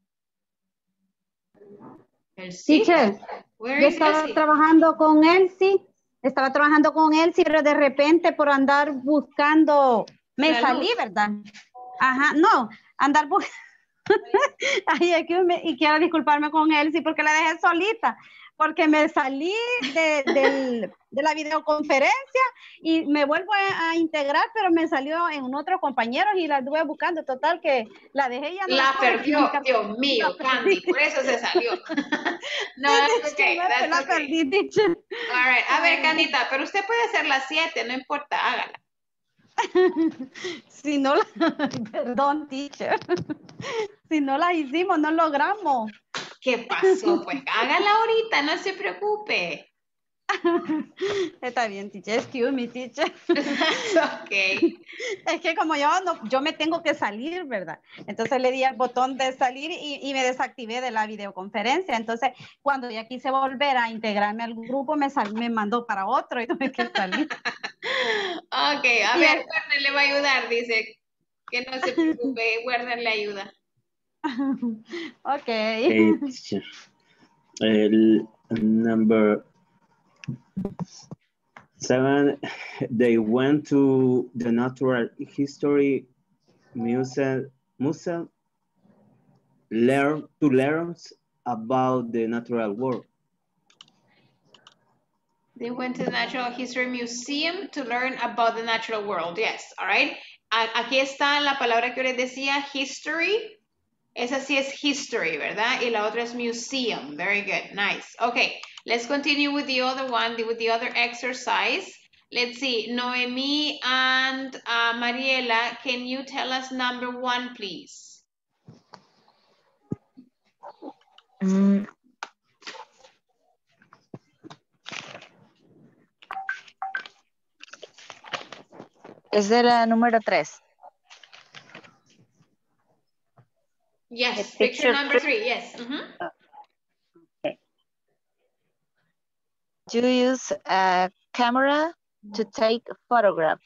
L: Teacher, yo estaba trabajando con Elsie, estaba trabajando con Elsie, pero de repente por andar buscando, me
A: La
L: salí,
A: luz.
L: ¿verdad? Ajá, no, andar buscando. Ay, aquí me, y quiero disculparme con Elsie porque la dejé solita, porque me salí de, del, de la videoconferencia y me vuelvo a, a integrar, pero me salió en otros compañeros y la estuve buscando, total que la dejé y ya no
A: La
L: estoy.
A: perdió, Dios mío, Candy, por eso se salió. No, that's okay, that's
L: la
A: okay.
L: perdí, teacher.
A: All right. A ver, Candita, pero usted puede hacer las siete, no importa, hágala.
L: Si no la, perdón, teacher. Si no las hicimos, no logramos.
A: ¿Qué pasó? Pues hágala ahorita, no se preocupe.
L: Está bien, teacher. Excuse me, teacher.
A: Okay.
L: Es que como yo no, yo me tengo que salir, ¿verdad? Entonces le di al botón de salir y, y me desactivé de la videoconferencia. Entonces, cuando ya quise volver a integrarme al grupo, me, sal, me mandó para otro y tuve que salir.
A: Ok, a
L: Y
A: ver,
L: el-
A: Werner le va a ayudar, dice. Que no se preocupe, Werner le ayuda.
L: Ok.
J: Okay, teacher. El number seven, they went to the Natural History Museum, museum learn, to learn about the natural world.
A: They went to the Natural History Museum to learn about the natural world. Yes, all right. A- Aquí está la palabra que les decía, history. Esa sí es history, ¿verdad? Y la otra es museum. Very good, nice. Okay, let's continue with the other one, with the other exercise. Let's see, Noemi and uh, Mariela, can you tell us number one, please?
M: Mm.
F: Es de la número tres.
A: Yes,
F: The
A: picture
F: picture
A: number three, yes. Mm-hmm.
F: You use a camera to take photographs.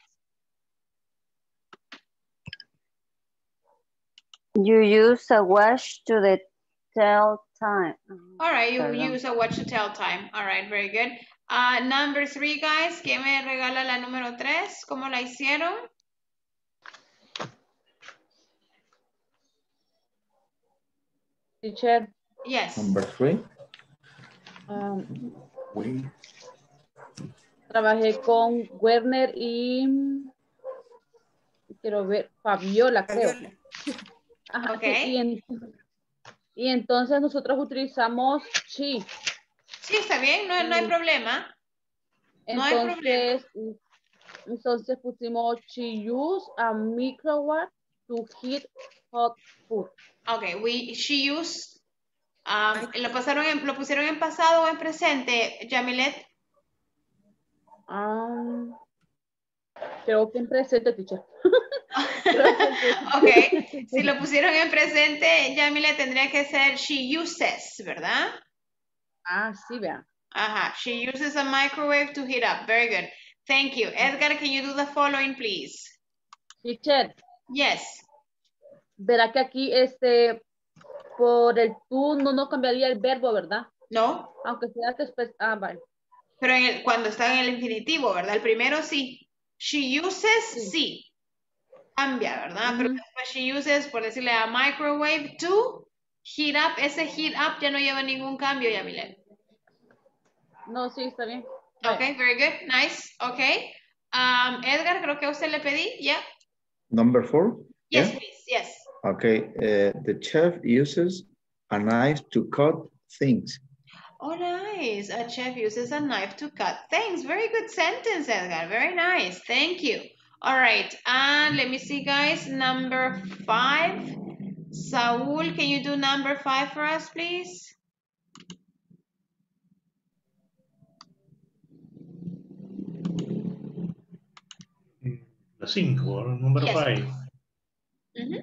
O: You use a watch to the tell time.
A: All right, you
O: Perdón.
A: use a watch to tell time. All right, very good. Uh, number three, guys, ¿quién me regala la número tres? ¿Cómo la hicieron?
G: Teacher.
A: Yes.
I: Number three.
G: Um,
I: We.
G: trabajé con Werner y quiero ver, Fabiola, creo. Ajá,
A: Okay.
G: sí, y, en- y entonces nosotros utilizamos she.
A: Sí, está bien, no, no hay problema. No hay
G: Entonces, entonces pusimos she use a microwave to heat hot food.
A: Okay, we, she used, um, ¿lo, pasaron en, ¿lo pusieron en pasado o en presente, Yamilet?
G: Um, creo que en presente, teacher.
A: Ok, si lo pusieron en presente, Yamilet tendría que ser she uses, ¿verdad?
G: Ah, sí, vea.
A: Ajá, she uses a microwave to heat up. Very good. Thank you. Edgar, can you do the following, please?
G: Teacher.
A: Yes.
G: Verá que aquí, este, por el tú no nos cambiaría el verbo, ¿verdad?
A: No.
G: Aunque sea después, ah, vale.
A: Pero en el, cuando está en el infinitivo, ¿verdad? El primero sí. She uses, sí. Cambia, ¿verdad? Pero después she uses, por decirle a microwave to heat up. Ese heat up ya no lleva ningún cambio, Yamilet.
G: No, sí, está bien.
A: Okay, very good. Nice. Okay. Um, Edgar, creo que a usted le pedí, ¿ya?
I: Number four.
A: Yes,
I: Yeah?
A: please. Yes.
I: Okay. Uh, the chef uses a knife to cut things.
A: Oh, nice. A chef uses a knife to cut things. Very good sentence, Edgar. Very nice. Thank you. All right. And let me see, guys. Number five. Saul, can you do number five for us, please?
D: La cinco, número
A: Yes.
D: five.
A: Mm-hmm.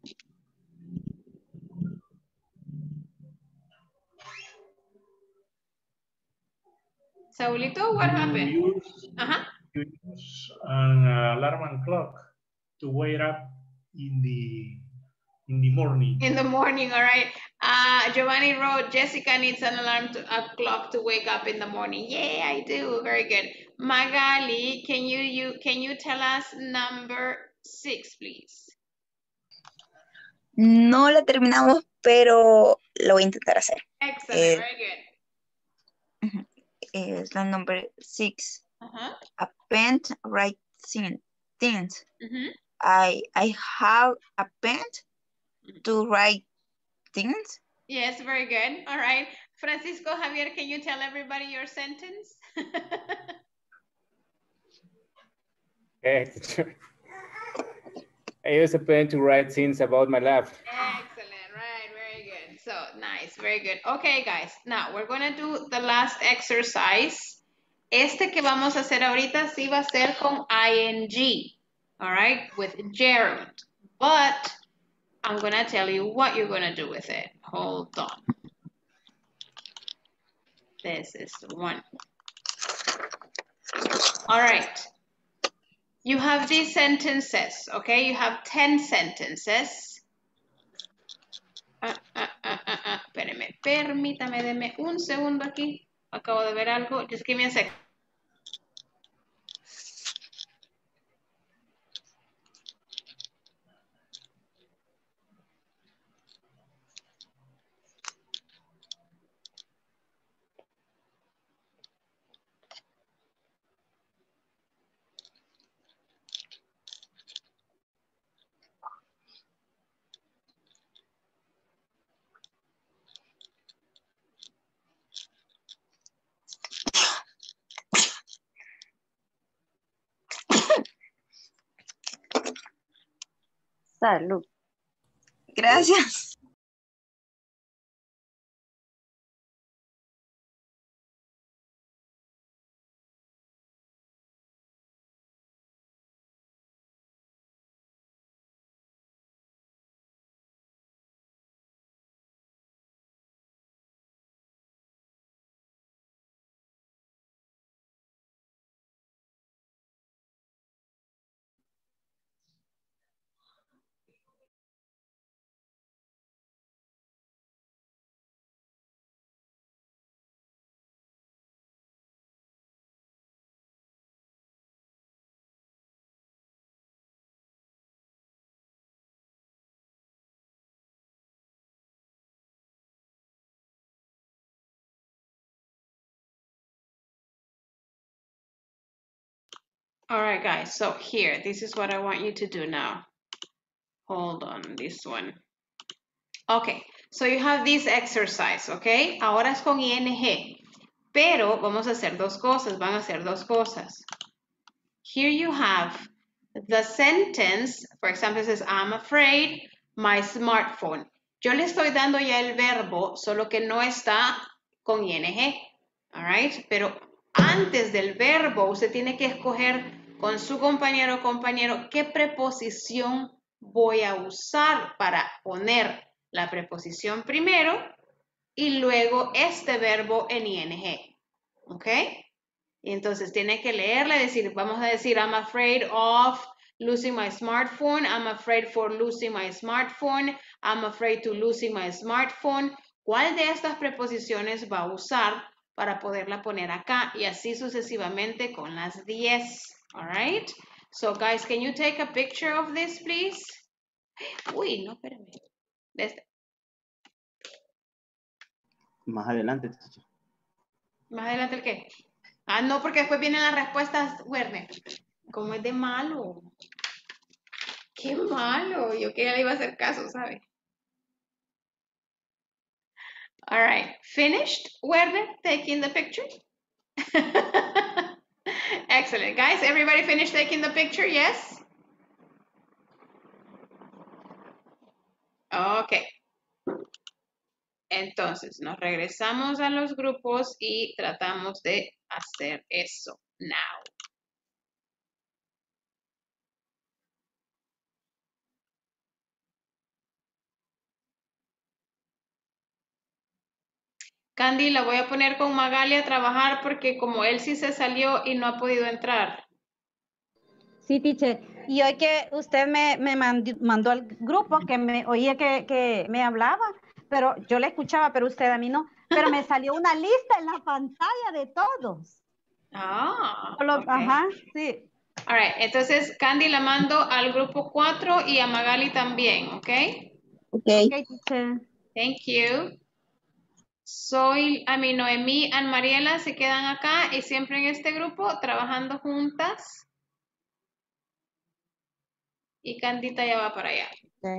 A: Saulito, what
D: You
A: happened?
D: use,
A: Uh-huh.
D: you use an alarm and clock to wake up in the In the morning.
A: In the morning, all right. Uh, Giovanni wrote, Jessica needs an alarm to, a clock to wake up in the morning. Yeah, I do. Very good. Magali, can you, you can you tell us number six, please?
H: No la terminamos, pero lo voy a intentar hacer.
A: Excellent,
H: Eh,
A: very good.
H: Es la number six.
A: Uh-huh.
H: A pen write thing- things.
A: Mm-hmm.
H: I I have a pen to write things.
A: Yes, very good. All right. Francisco Javier, can you tell everybody your sentence?
N: Okay. I use a pen to write things about my life.
A: Excellent, right, very good. So, nice, very good. Okay, guys, now we're gonna do the last exercise. Este que vamos a hacer ahorita sí va a ser con ing, all right, with Gerald. But I'm gonna tell you what you're gonna do with it. Hold on. This is the one. All right. You have these sentences, okay? You have ten sentences. Ah, ah, ah, ah, ah. Espérame, permítame, deme un segundo aquí. Acabo de ver algo. Just give me a second.
H: Salud. Gracias.
A: All right, guys. So here, this is what I want you to do now. Hold on, this one. Okay, so you have this exercise, okay? Ahora es con ing. Pero vamos a hacer dos cosas, van a hacer dos cosas. Here you have the sentence, for example, it says, I'm afraid my smartphone. Yo le estoy dando ya el verbo, solo que no está con ing, all right? Pero antes del verbo, usted tiene que escoger con su compañero o compañero qué preposición voy a usar para poner la preposición primero y luego este verbo en ing, ¿ok? Y entonces tiene que leerle, decir, vamos a decir, I'm afraid of losing my smartphone, I'm afraid for losing my smartphone, I'm afraid to losing my smartphone. ¿Cuál de estas preposiciones va a usar para poderla poner acá? Y así sucesivamente con las diez, all right? So guys, can you take a picture of this, please? Uy, no, espérame. Este.
J: Más adelante, teacher.
A: ¿Más adelante el qué? Ah, no, porque después vienen las respuestas, Werner. ¿Cómo es de malo? Qué malo. Yo que ya le iba a hacer caso, ¿sabe? All right. Finished, Werner, taking the picture? Excellent. Guys, everybody finished taking the picture? Yes? Okay. Entonces, nos regresamos a los grupos y tratamos de hacer eso now. Candy, la voy a poner con Magali a trabajar porque como él sí se salió y no ha podido entrar.
L: Sí, teacher. Y hoy que usted me, me mandi- mandó al grupo, que me oía que, que me hablaba, pero yo le escuchaba, pero usted a mí no. Pero me salió una lista en la pantalla de todos.
A: Ah,
L: Solo-
A: ok.
L: Ajá, sí.
A: All right, entonces Candy la mando al grupo cuatro y a Magali también, ¿ok?
H: Okay.
L: Ok, teacher.
A: Thank you. Soy, a mí, Noemí y Mariela se quedan acá y siempre en este grupo trabajando juntas. Y Candita ya va para allá.
F: Okay.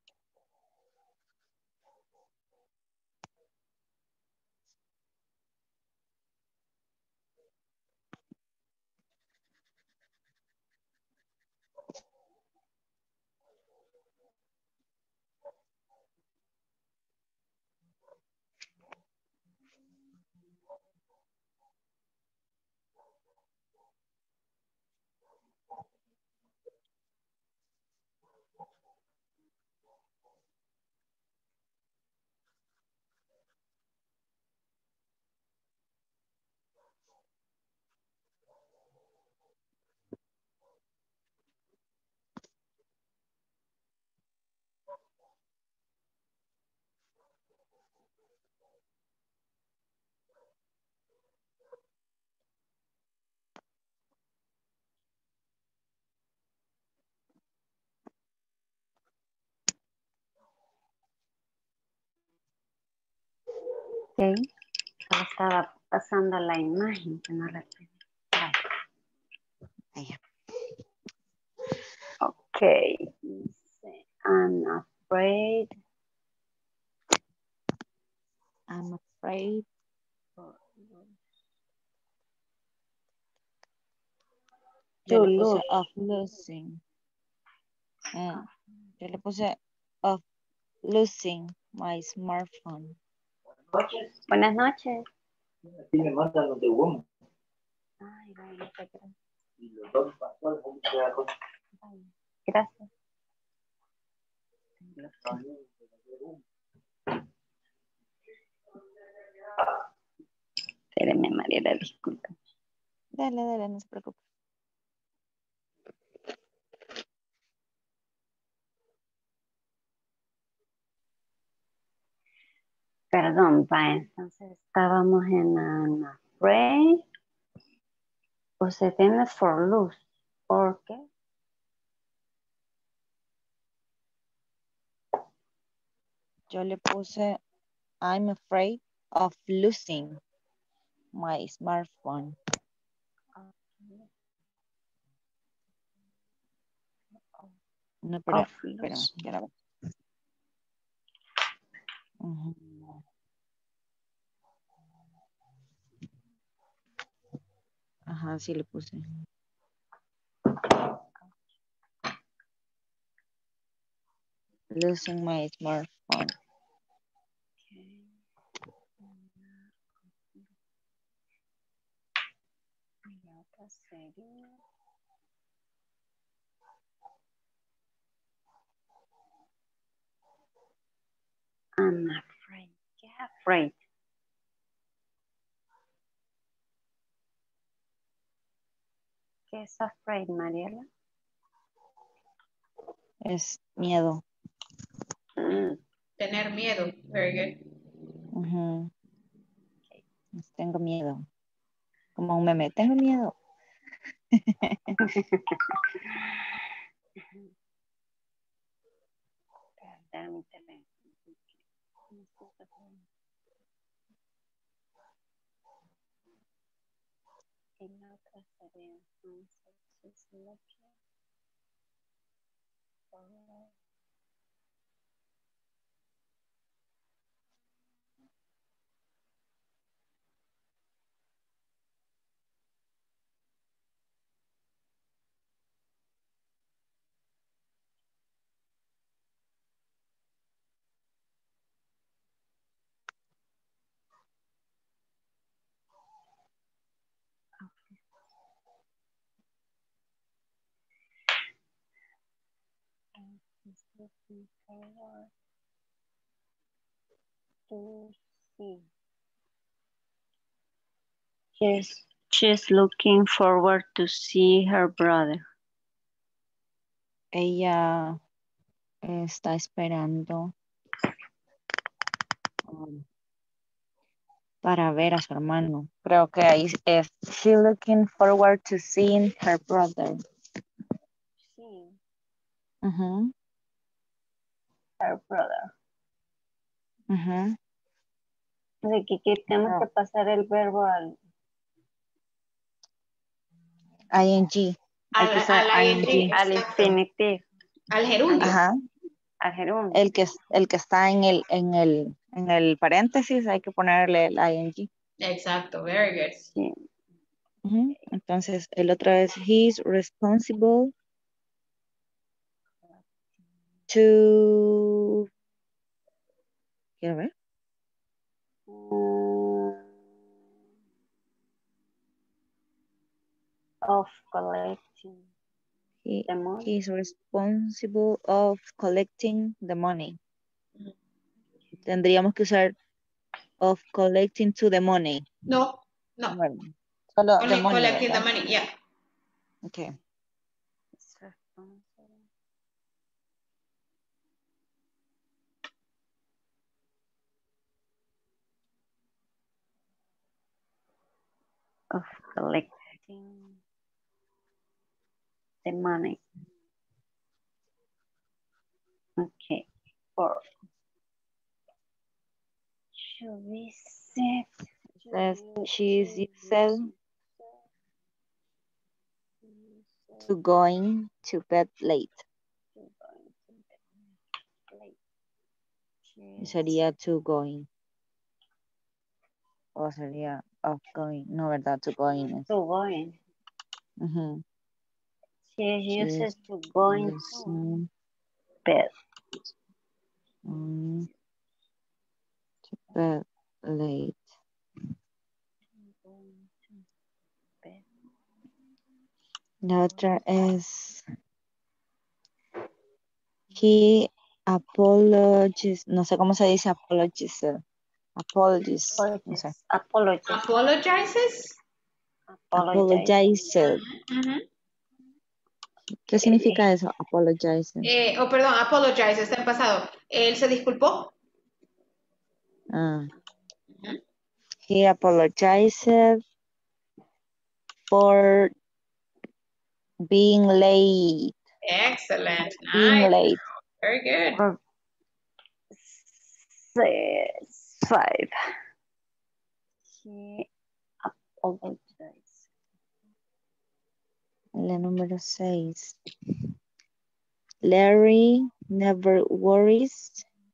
O: Ok. Solo estaba pasando la imagen que no la tenía. Ahí. Ok. Dice, I'm afraid.
F: I'm afraid
O: To
F: yo le puse
O: lose.
F: of losing. Ah, yo le puse of losing my smartphone.
O: Buenas noches.
P: Aquí me mandan los de Woman.
O: Ay, vaya, muchas gracias.
P: Y los dos pastores, ¿cómo se llama?
O: Vaya, gracias. Espéreme, Mariela, disculpa.
F: Dale, dale, no se preocupe.
O: Perdón, va, entonces estábamos en I'm afraid. O se tiene for lose. ¿Por qué?
F: Yo le puse I'm afraid of losing my smartphone. No, espera,
O: Of
F: espera,
O: losing.
F: ya la veo. Ujú. Ajá, sí le puse. Losing my smartphone.
O: Y otra sería. I'm afraid. ¿Qué es afraid? ¿Qué es afraid, Mariela?
F: Es miedo.
O: Mm.
A: Tener miedo. Very good.
F: Ujú. Tengo miedo. Como un meme, tengo miedo.
O: Permíteme. Y la otra sería entonces looking for. He's looking forward to see. She's, she's looking forward to see her brother.
F: ella está esperando um, para ver a su hermano. Creo que ahí es she looking forward to seeing her brother.
O: Sí,
F: Ujú,
O: her brother.
F: ujú.
O: De que, que tenemos
F: No,
O: que pasar el verbo al
F: ing. Hay
A: Al,
F: que usar
A: al I N G,
F: ing.
O: al
A: exacto.
O: infinitivo,
A: Al
O: al,
A: gerundio.
F: Ajá.
O: al gerundio.
F: El que, el que está en el, en el, en el paréntesis hay que ponerle el ing.
A: Exacto, very good.
O: Sí.
F: Ujú. Entonces, el otro es he's responsible to... Quiero ver.
O: Mm, of collecting
F: He,
O: the money.
F: he's responsible of collecting the money. Tendríamos que usar of collecting to the money.
A: No, no.
F: Bueno, solo the
A: Only
F: money,
A: collecting the
F: ¿verdad?
A: money, yeah.
F: Okay.
O: It's responsible of collecting the money. Okay. Four. Should we set?
F: Says she's used to going to bed late. Sería to going. O sería of going. No, ¿verdad? To going. es-
O: To going.
F: Ujú.
O: She is
F: She's
O: used to going to
F: using
O: bed.
F: mm, to bed late.
O: Bed.
F: La otra es he apologizes. No sé cómo se dice apologies. Apologies. No sé.
O: Apologies.
A: Apologizes.
O: Apologize.
F: Apologizes.
A: Ujú.
F: ¿Qué significa eso? Apologizes.
A: Eh, oh, perdón, apologize, está en pasado. Él se disculpó.
F: Ah. He apologizes for being late.
A: Excellent.
F: Being
A: Nice.
F: late.
A: Very good.
O: Or six, five. He apologized.
F: La número seis. Larry never worries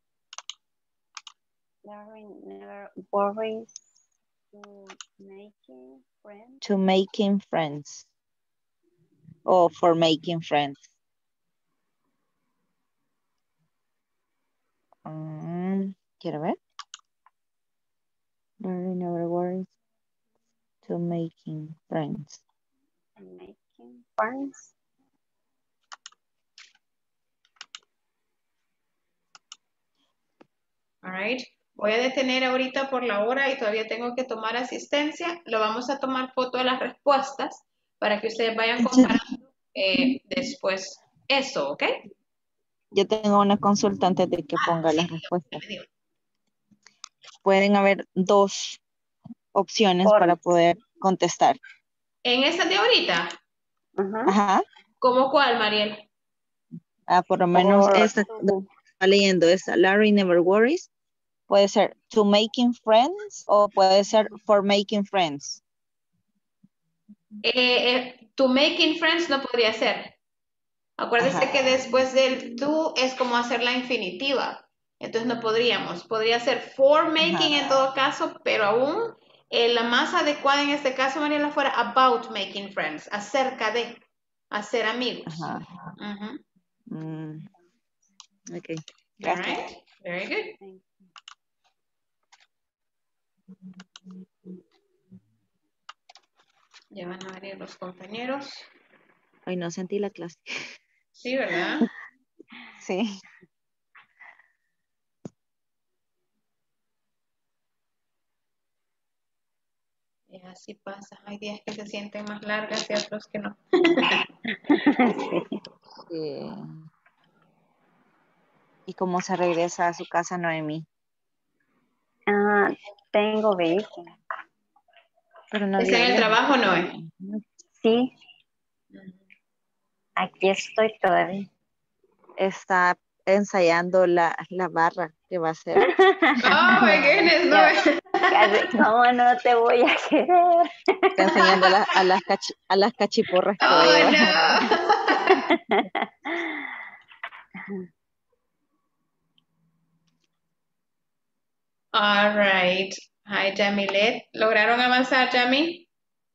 O: Larry never worries to making friends.
F: to making friends. O for making friends. Um, quiero ver. Larry never worries to making friends.
O: Making friends.
A: All right. Voy a detener ahorita por la hora y todavía tengo que tomar asistencia. Lo vamos a tomar foto de las respuestas para que ustedes vayan comparando eh, después eso, ¿ok?
F: Yo tengo una consulta antes de que ponga las respuestas. Pueden haber dos opciones
O: Por-
F: para poder contestar.
A: En esa de ahorita,
F: Ajá.
A: ¿cómo cuál, Mariel?
F: Ah, por lo menos
O: Por-
F: esta está leyendo esta. Larry never worries. Puede ser to making friends o puede ser for making friends.
A: Eh, eh, to making friends no podría ser. Acuérdese
F: Ajá.
A: que después del to es como hacer la infinitiva. Entonces no podríamos. Podría ser for making
F: Ajá.
A: en todo caso, pero aún eh, la más adecuada en este caso, Mariela, fuera about making friends, acerca de hacer amigos.
F: Ajá.
A: Ujú.
F: Mm, ok.
A: All
F: Gracias.
A: right. Very good. Ya van a venir los compañeros.
F: Ay, no sentí la clase.
A: Sí, ¿verdad?
F: Sí.
A: Y así pasa. Hay días que se sienten más largas y otros que no.
F: Sí. ¿Y cómo se regresa a su casa, Noemi?
O: Ah, tengo vehículo.
F: Pero no
A: ¿Está en el
F: vive lejos.
A: trabajo, Noé?
O: Sí. Aquí estoy todavía.
F: Está ensayando la, la barra que va a hacer.
A: Oh my goodness, Noé.
O: ¿Cómo no te voy a querer?
F: Está enseñando a, la- a, las, cachi- a las cachiporras que va a
A: Oh
F: llevar.
A: no. All right. Hi, Jamilet. ¿Lograron avanzar, Jami?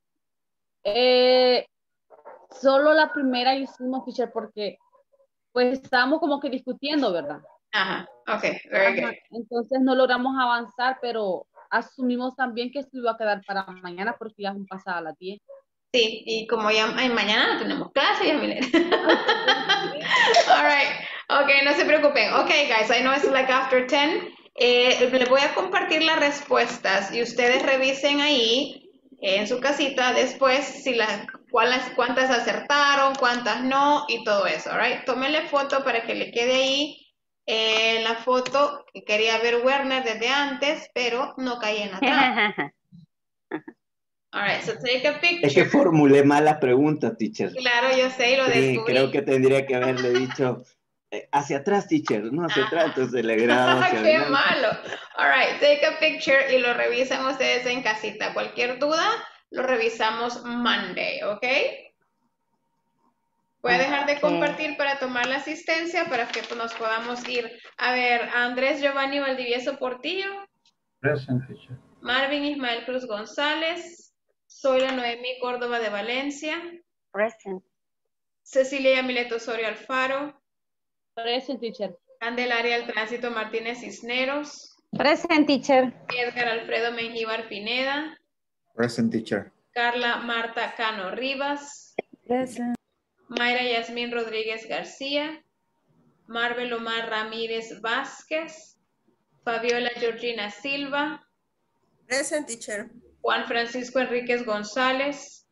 G: Eh, solo la primera hicimos, teacher, porque pues estábamos como que discutiendo, ¿verdad?
A: Ajá, ok, very
G: Ajá,
A: good.
G: entonces no logramos avanzar, pero asumimos también que esto iba a quedar para mañana porque ya son pasadas las diez.
A: Sí, y como ya ay, mañana no tenemos clase, Jamilet. All right. Ok, no se preocupen. Ok, guys, I know it's like after ten. Eh, les voy a compartir las respuestas y ustedes revisen ahí eh, en su casita después si las cuáles, cuántas acertaron, cuántas no y todo eso, all right? Tómenle foto para que le quede ahí eh, la foto que quería ver Werner desde antes, pero no caí en la trampa. All right, so take a picture.
J: Es que formulé mal la pregunta, teacher.
A: Claro, yo sé y lo
J: Sí,
A: descubrí.
J: creo que tendría que haberle dicho eh, hacia atrás, teacher, no hacia atrás, entonces le grado hacia
A: ¡Qué
J: adelante.
A: malo! All right, take a picture y lo revisan ustedes en casita. Cualquier duda, lo revisamos Monday, ¿ok? Voy a dejar de compartir para tomar la asistencia para que nos podamos ir. A ver, Andrés Giovanni Valdivieso Portillo,
E: Present, teacher.
A: Marvin Ismael Cruz González, Zoila Noemí Córdoba de Valencia,
O: Present.
A: Cecilia Yamilet Osorio Alfaro,
G: Present, teacher.
A: Candelaria El Tránsito Martínez Cisneros,
L: Present, teacher.
A: Edgar Alfredo Mengíbar Pineda,
I: Present, teacher.
A: Carla Marta Cano Rivas,
M: Present.
A: Mayra Yasmín Rodríguez García, Marvel Omar Ramírez Vázquez, Fabiola Georgina Silva,
B: Present, teacher.
A: Juan Francisco Enríquez González,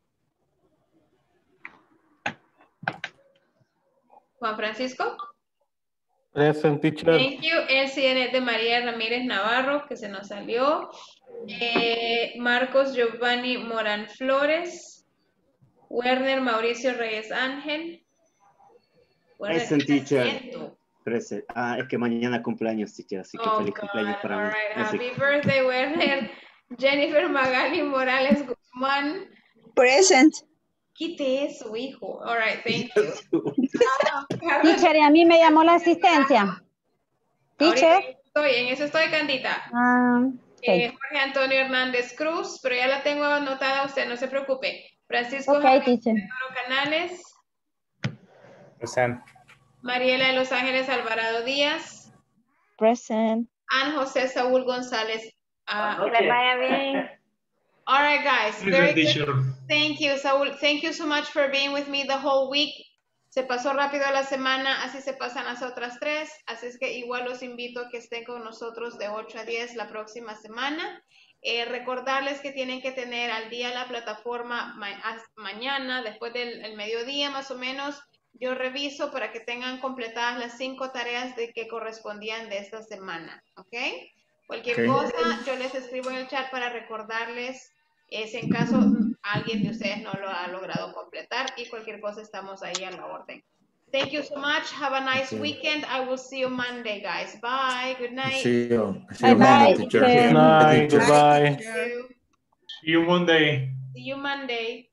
A: Juan Francisco.
K: Present, teacher.
A: Thank you. L C N de María Ramírez Navarro, que se nos salió. Eh, Marcos Giovanni Morán Flores. Werner Mauricio Reyes Ángel. Werner,
J: Present,
A: ¿qué estás
J: teacher.
A: haciendo?
J: Present. Ah, es que mañana cumpleaños, teacher, así que
A: Oh,
J: feliz
A: God.
J: cumpleaños para
A: All
J: mí.
A: right.
J: Así
A: Happy
J: que-
A: birthday, Werner. Jennifer Magali Morales Guzmán.
H: Present.
A: Quite eso, hijo. All right, thank you. Ah, Carlos,
L: Teacher, y a mí me llamó la asistencia.
A: ahorita
L: Teacher.
A: estoy, en eso estoy, Candita.
L: Ah, ok.
A: Eh, Jorge Antonio Hernández Cruz, pero ya la tengo anotada, usted no se preocupe. Francisco
L: Ok,
A: Javier
L: teacher.
A: Navarro Canales,
N: Present.
A: Mariela de Los Ángeles Alvarado Díaz,
F: Present.
A: Ann José Saúl González. ah,
O: Que les vaya bien.
A: all right, guys.
D: Present,
A: Very good.
D: teacher.
A: Thank you, Saúl. Thank you so much for being with me the whole week. Se pasó rápido la semana, así se pasan las otras tres. Así es que igual los invito a que estén con nosotros de ocho a diez la próxima semana. Eh, recordarles que tienen que tener al día la plataforma ma mañana, después del el mediodía más o menos. Yo reviso para que tengan completadas las cinco tareas de que correspondían de esta semana, ¿ok? Cualquier
I: Ok.
A: cosa, yo les escribo en el chat para recordarles eh, si en caso alguien de ustedes no lo ha logrado completar y cualquier cosa estamos ahí a la orden. Thank you so much. Have a nice
I: Okay.
A: weekend. I will see you Monday, guys. Bye. Good night.
I: See you. See
L: Bye
I: you Monday,
L: bye,
I: teacher.
L: teacher.
K: Good night.
I: Teacher.
K: Goodbye.
A: Thank you.
D: See you Monday.
A: See you Monday.